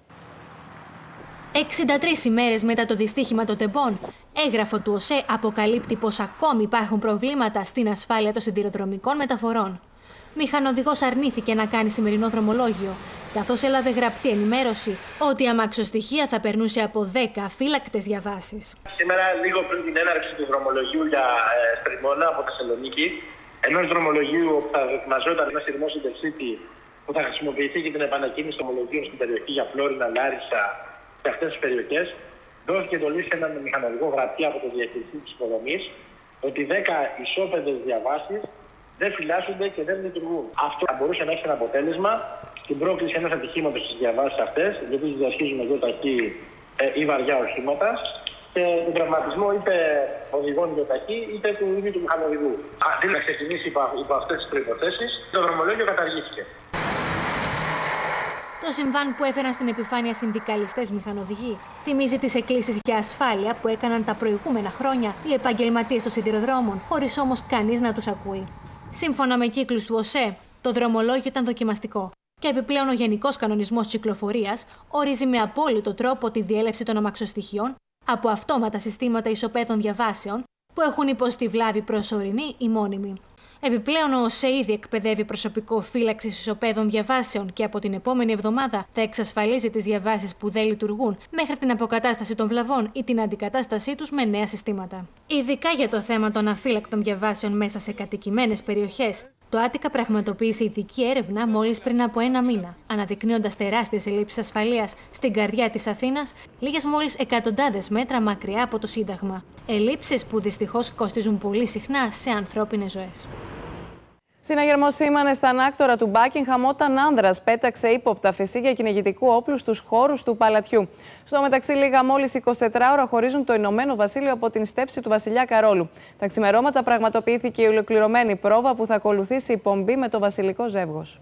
63 ημέρες μετά το δυστύχημα των Τεμπών, έγγραφο του ΟΣΕ αποκαλύπτει πως ακόμη υπάρχουν προβλήματα στην ασφάλεια των σιδηροδρομικών μεταφορών. Μηχανοδηγός αρνήθηκε να κάνει σημερινό δρομολόγιο, καθώς έλαβε γραπτή ενημέρωση ότι η αμαξοστοιχεία θα περνούσε από 10 αφύλακτες διαβάσεις. Σήμερα, λίγο πριν την έναρξη του δρομολογίου για Στριμώνα από Θεσσαλονίκη, ενός δρομολογίου που θα δοκιμαζόταν ένα σειρμό Intercity που θα χρησιμοποιηθεί για την επανακίνηση των ομολογίων στην περιοχή για Φλόρινα, Λάρισα και αυτές τις περιοχές, δόθηκε εντολή σε έναν μηχανοδηγό γραπτή από το διαχειριστή της υποδομής ότι 10 ισόπεδες διαβάσεις δεν φυλάσσονται και δεν λειτουργούν. Αυτό θα μπορούσε να έχει ένα αποτέλεσμα στην πρόκληση ενός ατυχήματος στις διαβάσεις αυτές, γιατί διδασκίζουν εδώ ταχύ ή βαριά οχήματα, και τον τραυματισμό είτε οδηγών γεωταχή είτε του ίδιου του μηχανοδηγού. Αντί να ξεκινήσει υπό αυτές τις προϋποθέσεις, το δρομολόγιο καταργήθηκε. Το συμβάν που έφεραν στην επιφάνεια συνδικαλιστές μηχανοδηγοί θυμίζει τις εκκλήσεις για ασφάλεια που έκαναν τα προηγούμενα χρόνια οι επαγγελματίες των σιδηροδρόμων, χωρίς όμως κανείς να τους ακούει. Σύμφωνα με κύκλους του ΟΣΕ, το δρομολόγιο ήταν δοκιμαστικό και επιπλέον ο Γενικός Κανονισμός Κυκλοφορίας ορίζει με απόλυτο τρόπο τη διέλευση των αμαξοστοιχείων από αυτόματα συστήματα ισοπαίδων διαβάσεων που έχουν υποστεί βλάβη προσωρινή ή μόνιμη. Επιπλέον, ο ΟΣΕ ήδη εκπαιδεύει προσωπικό φύλαξης ισοπαίδων διαβάσεων και από την επόμενη εβδομάδα θα εξασφαλίζει τις διαβάσεις που δεν λειτουργούν μέχρι την αποκατάσταση των βλαβών ή την αντικατάστασή τους με νέα συστήματα. Ειδικά για το θέμα των αφύλακτων διαβάσεων μέσα σε κατοικημένες περιοχές, το Άτικα πραγματοποίησε ειδική έρευνα μόλις πριν από 1 μήνα, αναδεικνύοντας τεράστιες ελλείψεις ασφαλείας στην καρδιά της Αθήνας, λίγες μόλις εκατοντάδες μέτρα μακριά από το Σύνταγμα. Ελλείψεις που δυστυχώς κοστίζουν πολύ συχνά σε ανθρώπινες ζωές. Συναγερμός σήμανε στα ανάκτορα του Μπάκιγχαμ όταν άνδρας πέταξε ύποπτα φυσίγια κυνηγητικού όπλου στους χώρους του παλατιού. Στο μεταξύ, λίγα μόλις 24 ώρα χωρίζουν το Ηνωμένο Βασίλειο από την στέψη του βασιλιά Καρόλου. Τα ξημερώματα πραγματοποιήθηκε η ολοκληρωμένη πρόβα που θα ακολουθήσει η πομπή με το βασιλικό ζεύγος.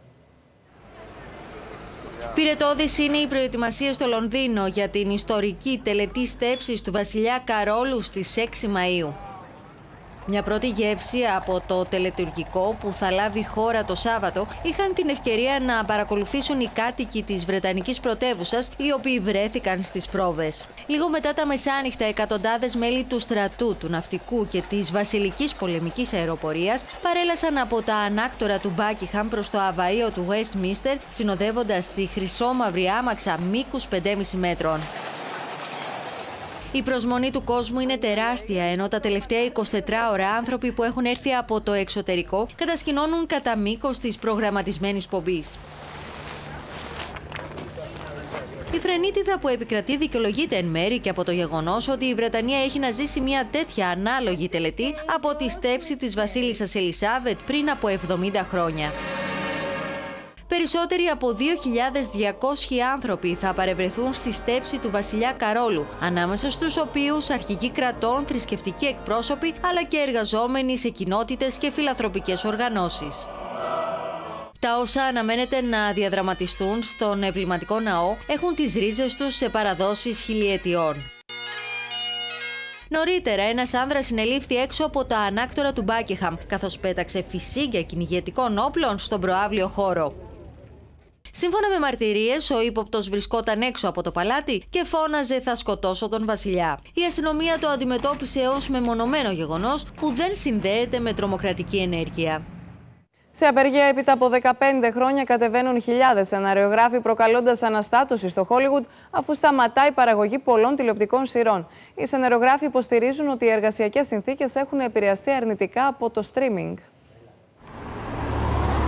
Πυρετώδης είναι η προετοιμασία στο Λονδίνο για την ιστορική τελετή στέψης του βασιλιά Καρόλου στις 6 Μαΐου. Μια πρώτη γεύση από το τελετουργικό που θα λάβει χώρα το Σάββατο είχαν την ευκαιρία να παρακολουθήσουν οι κάτοικοι της Βρετανικής πρωτεύουσας, οι οποίοι βρέθηκαν στις πρόβες. Λίγο μετά τα μεσάνυχτα, εκατοντάδες μέλη του στρατού, του ναυτικού και της βασιλικής πολεμικής αεροπορίας παρέλασαν από τα ανάκτορα του Μπάκιγχαμ προς το αβαΐο του Westminster, συνοδεύοντας τη χρυσόμαυρη άμαξα μήκους 5,5 μέτρων. Η προσμονή του κόσμου είναι τεράστια, ενώ τα τελευταία 24 ώρα άνθρωποι που έχουν έρθει από το εξωτερικό κατασκηνώνουν κατά μήκος της προγραμματισμένης πομπής. Η φρενίτιδα που επικρατεί δικαιολογείται εν μέρη και από το γεγονός ότι η Βρετανία έχει να ζήσει μια τέτοια ανάλογη τελετή από τη στέψη της βασίλισσας Ελισάβετ πριν από 70 χρόνια. Περισσότεροι από 2.200 άνθρωποι θα παρευρεθούν στη στέψη του βασιλιά Καρόλου, ανάμεσα στους οποίους αρχηγοί κρατών, θρησκευτικοί εκπρόσωποι, αλλά και εργαζόμενοι σε κοινότητες και φιλανθρωπικές οργανώσεις. Τα όσα αναμένεται να διαδραματιστούν στον εμβληματικό ναό έχουν τις ρίζες τους σε παραδόσεις χιλιετιών. Νωρίτερα, ένας άνδρας συνελήφθη έξω από τα ανάκτορα του Μπάκιγχαμ, καθώς πέταξε φυσίγια κυνηγετικών όπλων στον προαύλιο χώρο. Σύμφωνα με μαρτυρίες, ο ύποπτος βρισκόταν έξω από το παλάτι και φώναζε «Θα σκοτώσω τον βασιλιά». Η αστυνομία το αντιμετώπισε ως μεμονωμένο γεγονός που δεν συνδέεται με τρομοκρατική ενέργεια. Σε απεργία έπειτα από 15 χρόνια κατεβαίνουν χιλιάδες σεναριογράφοι προκαλώντας αναστάτωση στο Χόλιγουντ αφού σταματάει η παραγωγή πολλών τηλεοπτικών σειρών. Οι σεναριογράφοι υποστηρίζουν ότι οι εργασιακές συνθήκες έχουν επηρεαστεί αρνητικά από το streaming.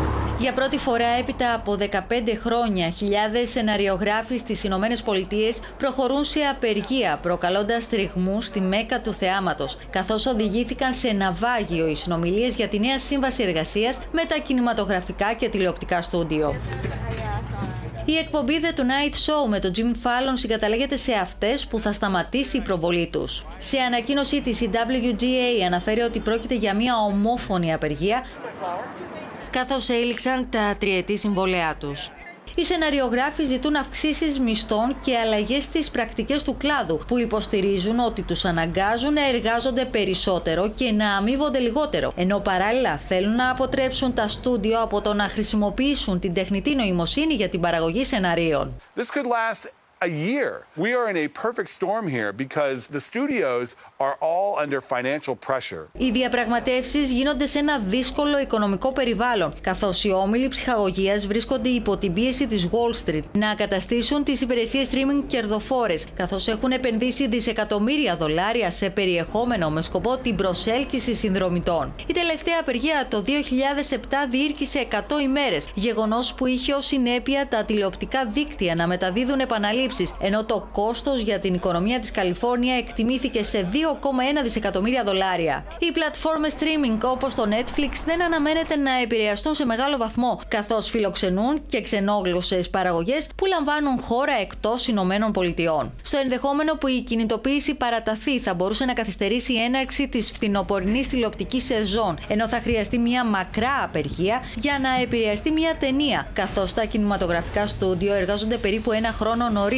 Για πρώτη φορά έπειτα από 15 χρόνια, χιλιάδες σεναριογράφοι στις Ηνωμένες Πολιτείες προχωρούν σε απεργία, προκαλώντας τριγμούς στη Μέκα του θεάματος, καθώς οδηγήθηκαν σε ναυάγιο οι συνομιλίες για τη νέα σύμβαση εργασίας με τα κινηματογραφικά και τηλεοπτικά στούντιο. Η εκπομπή The Tonight Show με τον Jimmy Fallon συγκαταλέγεται σε αυτές που θα σταματήσει η προβολή τους. Σε ανακοίνωσή της, η WGA αναφέρει ότι πρόκειται για μια ομόφωνη απεργία, καθώς έληξαν τα τριετή συμβόλαιά τους. Οι σεναριογράφοι ζητούν αυξήσεις μισθών και αλλαγές στις πρακτικές του κλάδου, που υποστηρίζουν ότι τους αναγκάζουν να εργάζονται περισσότερο και να αμείβονται λιγότερο, ενώ παράλληλα θέλουν να αποτρέψουν τα στούντιο από το να χρησιμοποιήσουν την τεχνητή νοημοσύνη για την παραγωγή σεναρίων. A year. We are in a perfect storm here because the studios are all under financial pressure. Οι διαπραγματεύσεις γίνονται σε ένα δύσκολο οικονομικό περιβάλλον, καθώς οι όμιλοι ψυχαγωγίας βρίσκονται υπό την πίεση της Wall Street να καταστήσουν τις υπηρεσίες streaming κερδοφόρες, καθώς έχουν επενδύσει δισεκατομμύρια δολάρια σε περιεχόμενο με σκοπό την προσέλκυση συνδρομητών. Η τελευταία απεργία το 2007 διήρκησε 100 ημέρες, γεγονός που είχε ως συνέπεια τα τηλεοπτικά δίκτυα να μεταδίδουν επαναλήψεις, ενώ το κόστος για την οικονομία της Καλιφόρνια εκτιμήθηκε σε 2,1 δισεκατομμύρια δολάρια. Οι πλατφόρμες streaming όπως το Netflix δεν αναμένεται να επηρεαστούν σε μεγάλο βαθμό, καθώς φιλοξενούν και ξενόγλωσσες παραγωγές που λαμβάνουν χώρα εκτός Ηνωμένων Πολιτειών. Στο ενδεχόμενο που η κινητοποίηση παραταθεί, θα μπορούσε να καθυστερήσει η έναρξη της φθινοπορεινής τηλεοπτικής σεζόν, ενώ θα χρειαστεί μια μακρά απεργία για να επηρεαστεί μια ταινία, καθώς τα κινηματογραφικά στούντιο εργάζονται περίπου ένα χρόνο νωρίτερα.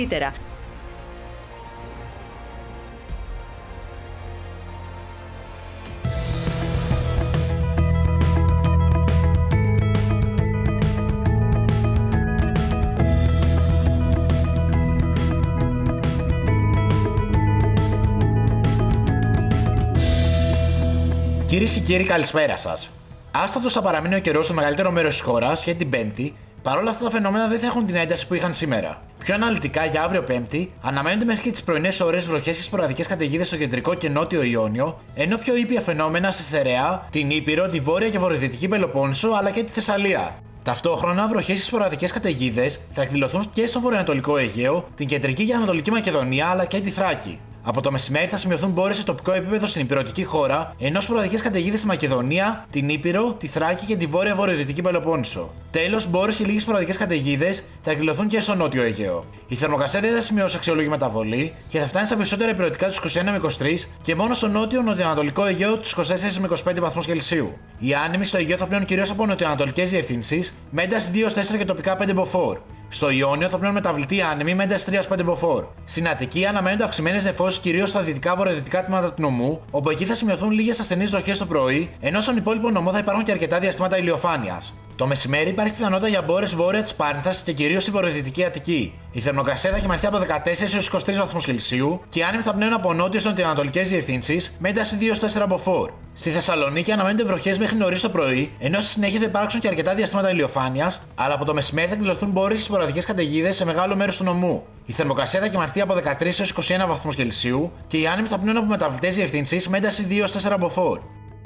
Κυρίες και κύριοι, καλησπέρα σας. Άστατος θα παραμείνει ο καιρός στο μεγαλύτερο μέρος της χώρας για την Πέμπτη. Παρόλα αυτά, τα φαινόμενα δεν θα έχουν την ένταση που είχαν σήμερα. Πιο αναλυτικά, για αύριο Πέμπτη, αναμένονται μέχρι και τις πρωινές ώρες βροχές και σποραδικές καταιγίδες στο κεντρικό και νότιο Ιόνιο, ενώ πιο ήπια φαινόμενα στη Στερεά, την Ήπειρο, τη βόρεια και βορειοδυτική Πελοπόννησο αλλά και τη Θεσσαλία. Ταυτόχρονα, βροχές και σποραδικές καταιγίδες θα εκδηλωθούν και στο βορειοανατολικό Αιγαίο, την κεντρική και ανατολική Μακεδονία αλλά και τη Θράκη. Από το μεσημέρι θα σημειωθούν μπόρες σε τοπικό επίπεδο στην υπηρετική χώρα, ενώ σποραδικές καταιγίδες στη Μακεδονία, την Ήπειρο, τη Θράκη και τη βόρεια βορειοδυτική Πελοπόννησο. Τέλος, μπόρες και λίγες σποραδικές καταιγίδες θα εκδηλωθούν και στο νότιο Αιγαίο. Η θερμοκρασία δεν θα σημειώσει αξιόλογη μεταβολή και θα φτάνει στα περισσότερα υπηρετικά τους 21 με 23 και μόνο στο νότιο-νοτιοανατολικό Αιγαίο τους 24 με 25 βαθμούς Κελσίου. Οι άνεμοι στο Αιγαίο θα πλέουν κυρίως από νοτιοανατολικές διευθύνσεις, με ένταση 2-4 και τοπικά 5 μποφόρ. Στο Ιόνιο θα πλέουν μεταβλητοί άνεμοι με ένταση 3-5 μποφόρ. Στην Αττική αναμένονται αυξημένες νεφώσεις κυρίως στα δυτικά-βορειοδυτικά τμήματα του νομού, όπου εκεί θα σημειωθούν λίγες ασθενείς βροχές το πρωί, ενώ στον υπόλοιπο νομό θα υπάρχουν και αρκετά διαστήματα ηλιοφάνειας. Το μεσημέρι υπάρχει πιθανότητα για μπόρες βόρεια της Πάρνηθας και κυρίως στη βορειοδυτική Αττική. Η θερμοκρασία θα κυμανθεί από 14 έως 23 βαθμούς Κελσίου και οι άνεμοι θα πνέουν από νότιες νοτιοανατολικές διευθύνσεις με ένταση 2-4 μποφόρ. Στη Θεσσαλονίκη αναμένονται βροχές μέχρι νωρίς το πρωί, ενώ στη συνέχεια θα υπάρξουν και αρκετά διαστήματα ηλιοφάνειας, αλλά από το μεσημέρι θα εκδηλωθούν μπόρες και σποραδικές καταιγίδες σε μεγάλο μέρος του νομού. Η θερμοκρασία θα κυμανθεί από 13 έως 21 βαθμούς Κελσίου και οι άνεμοι θα πνέουν από μεταβλητές διευθύνσεις με ένταση 2-4 μποφόρ.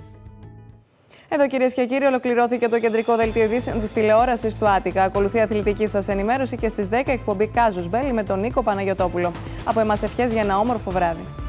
Εδώ, κυρίες και κύριοι, ολοκληρώθηκε το κεντρικό δελτίο ειδήσεων της τηλεόρασης του Άτικα. Ακολουθεί αθλητική σας ενημέρωση και στις 10 εκπομπή Κάζους Μπέλη με τον Νίκο Παναγιωτόπουλο. Από εμάς ευχές για ένα όμορφο βράδυ.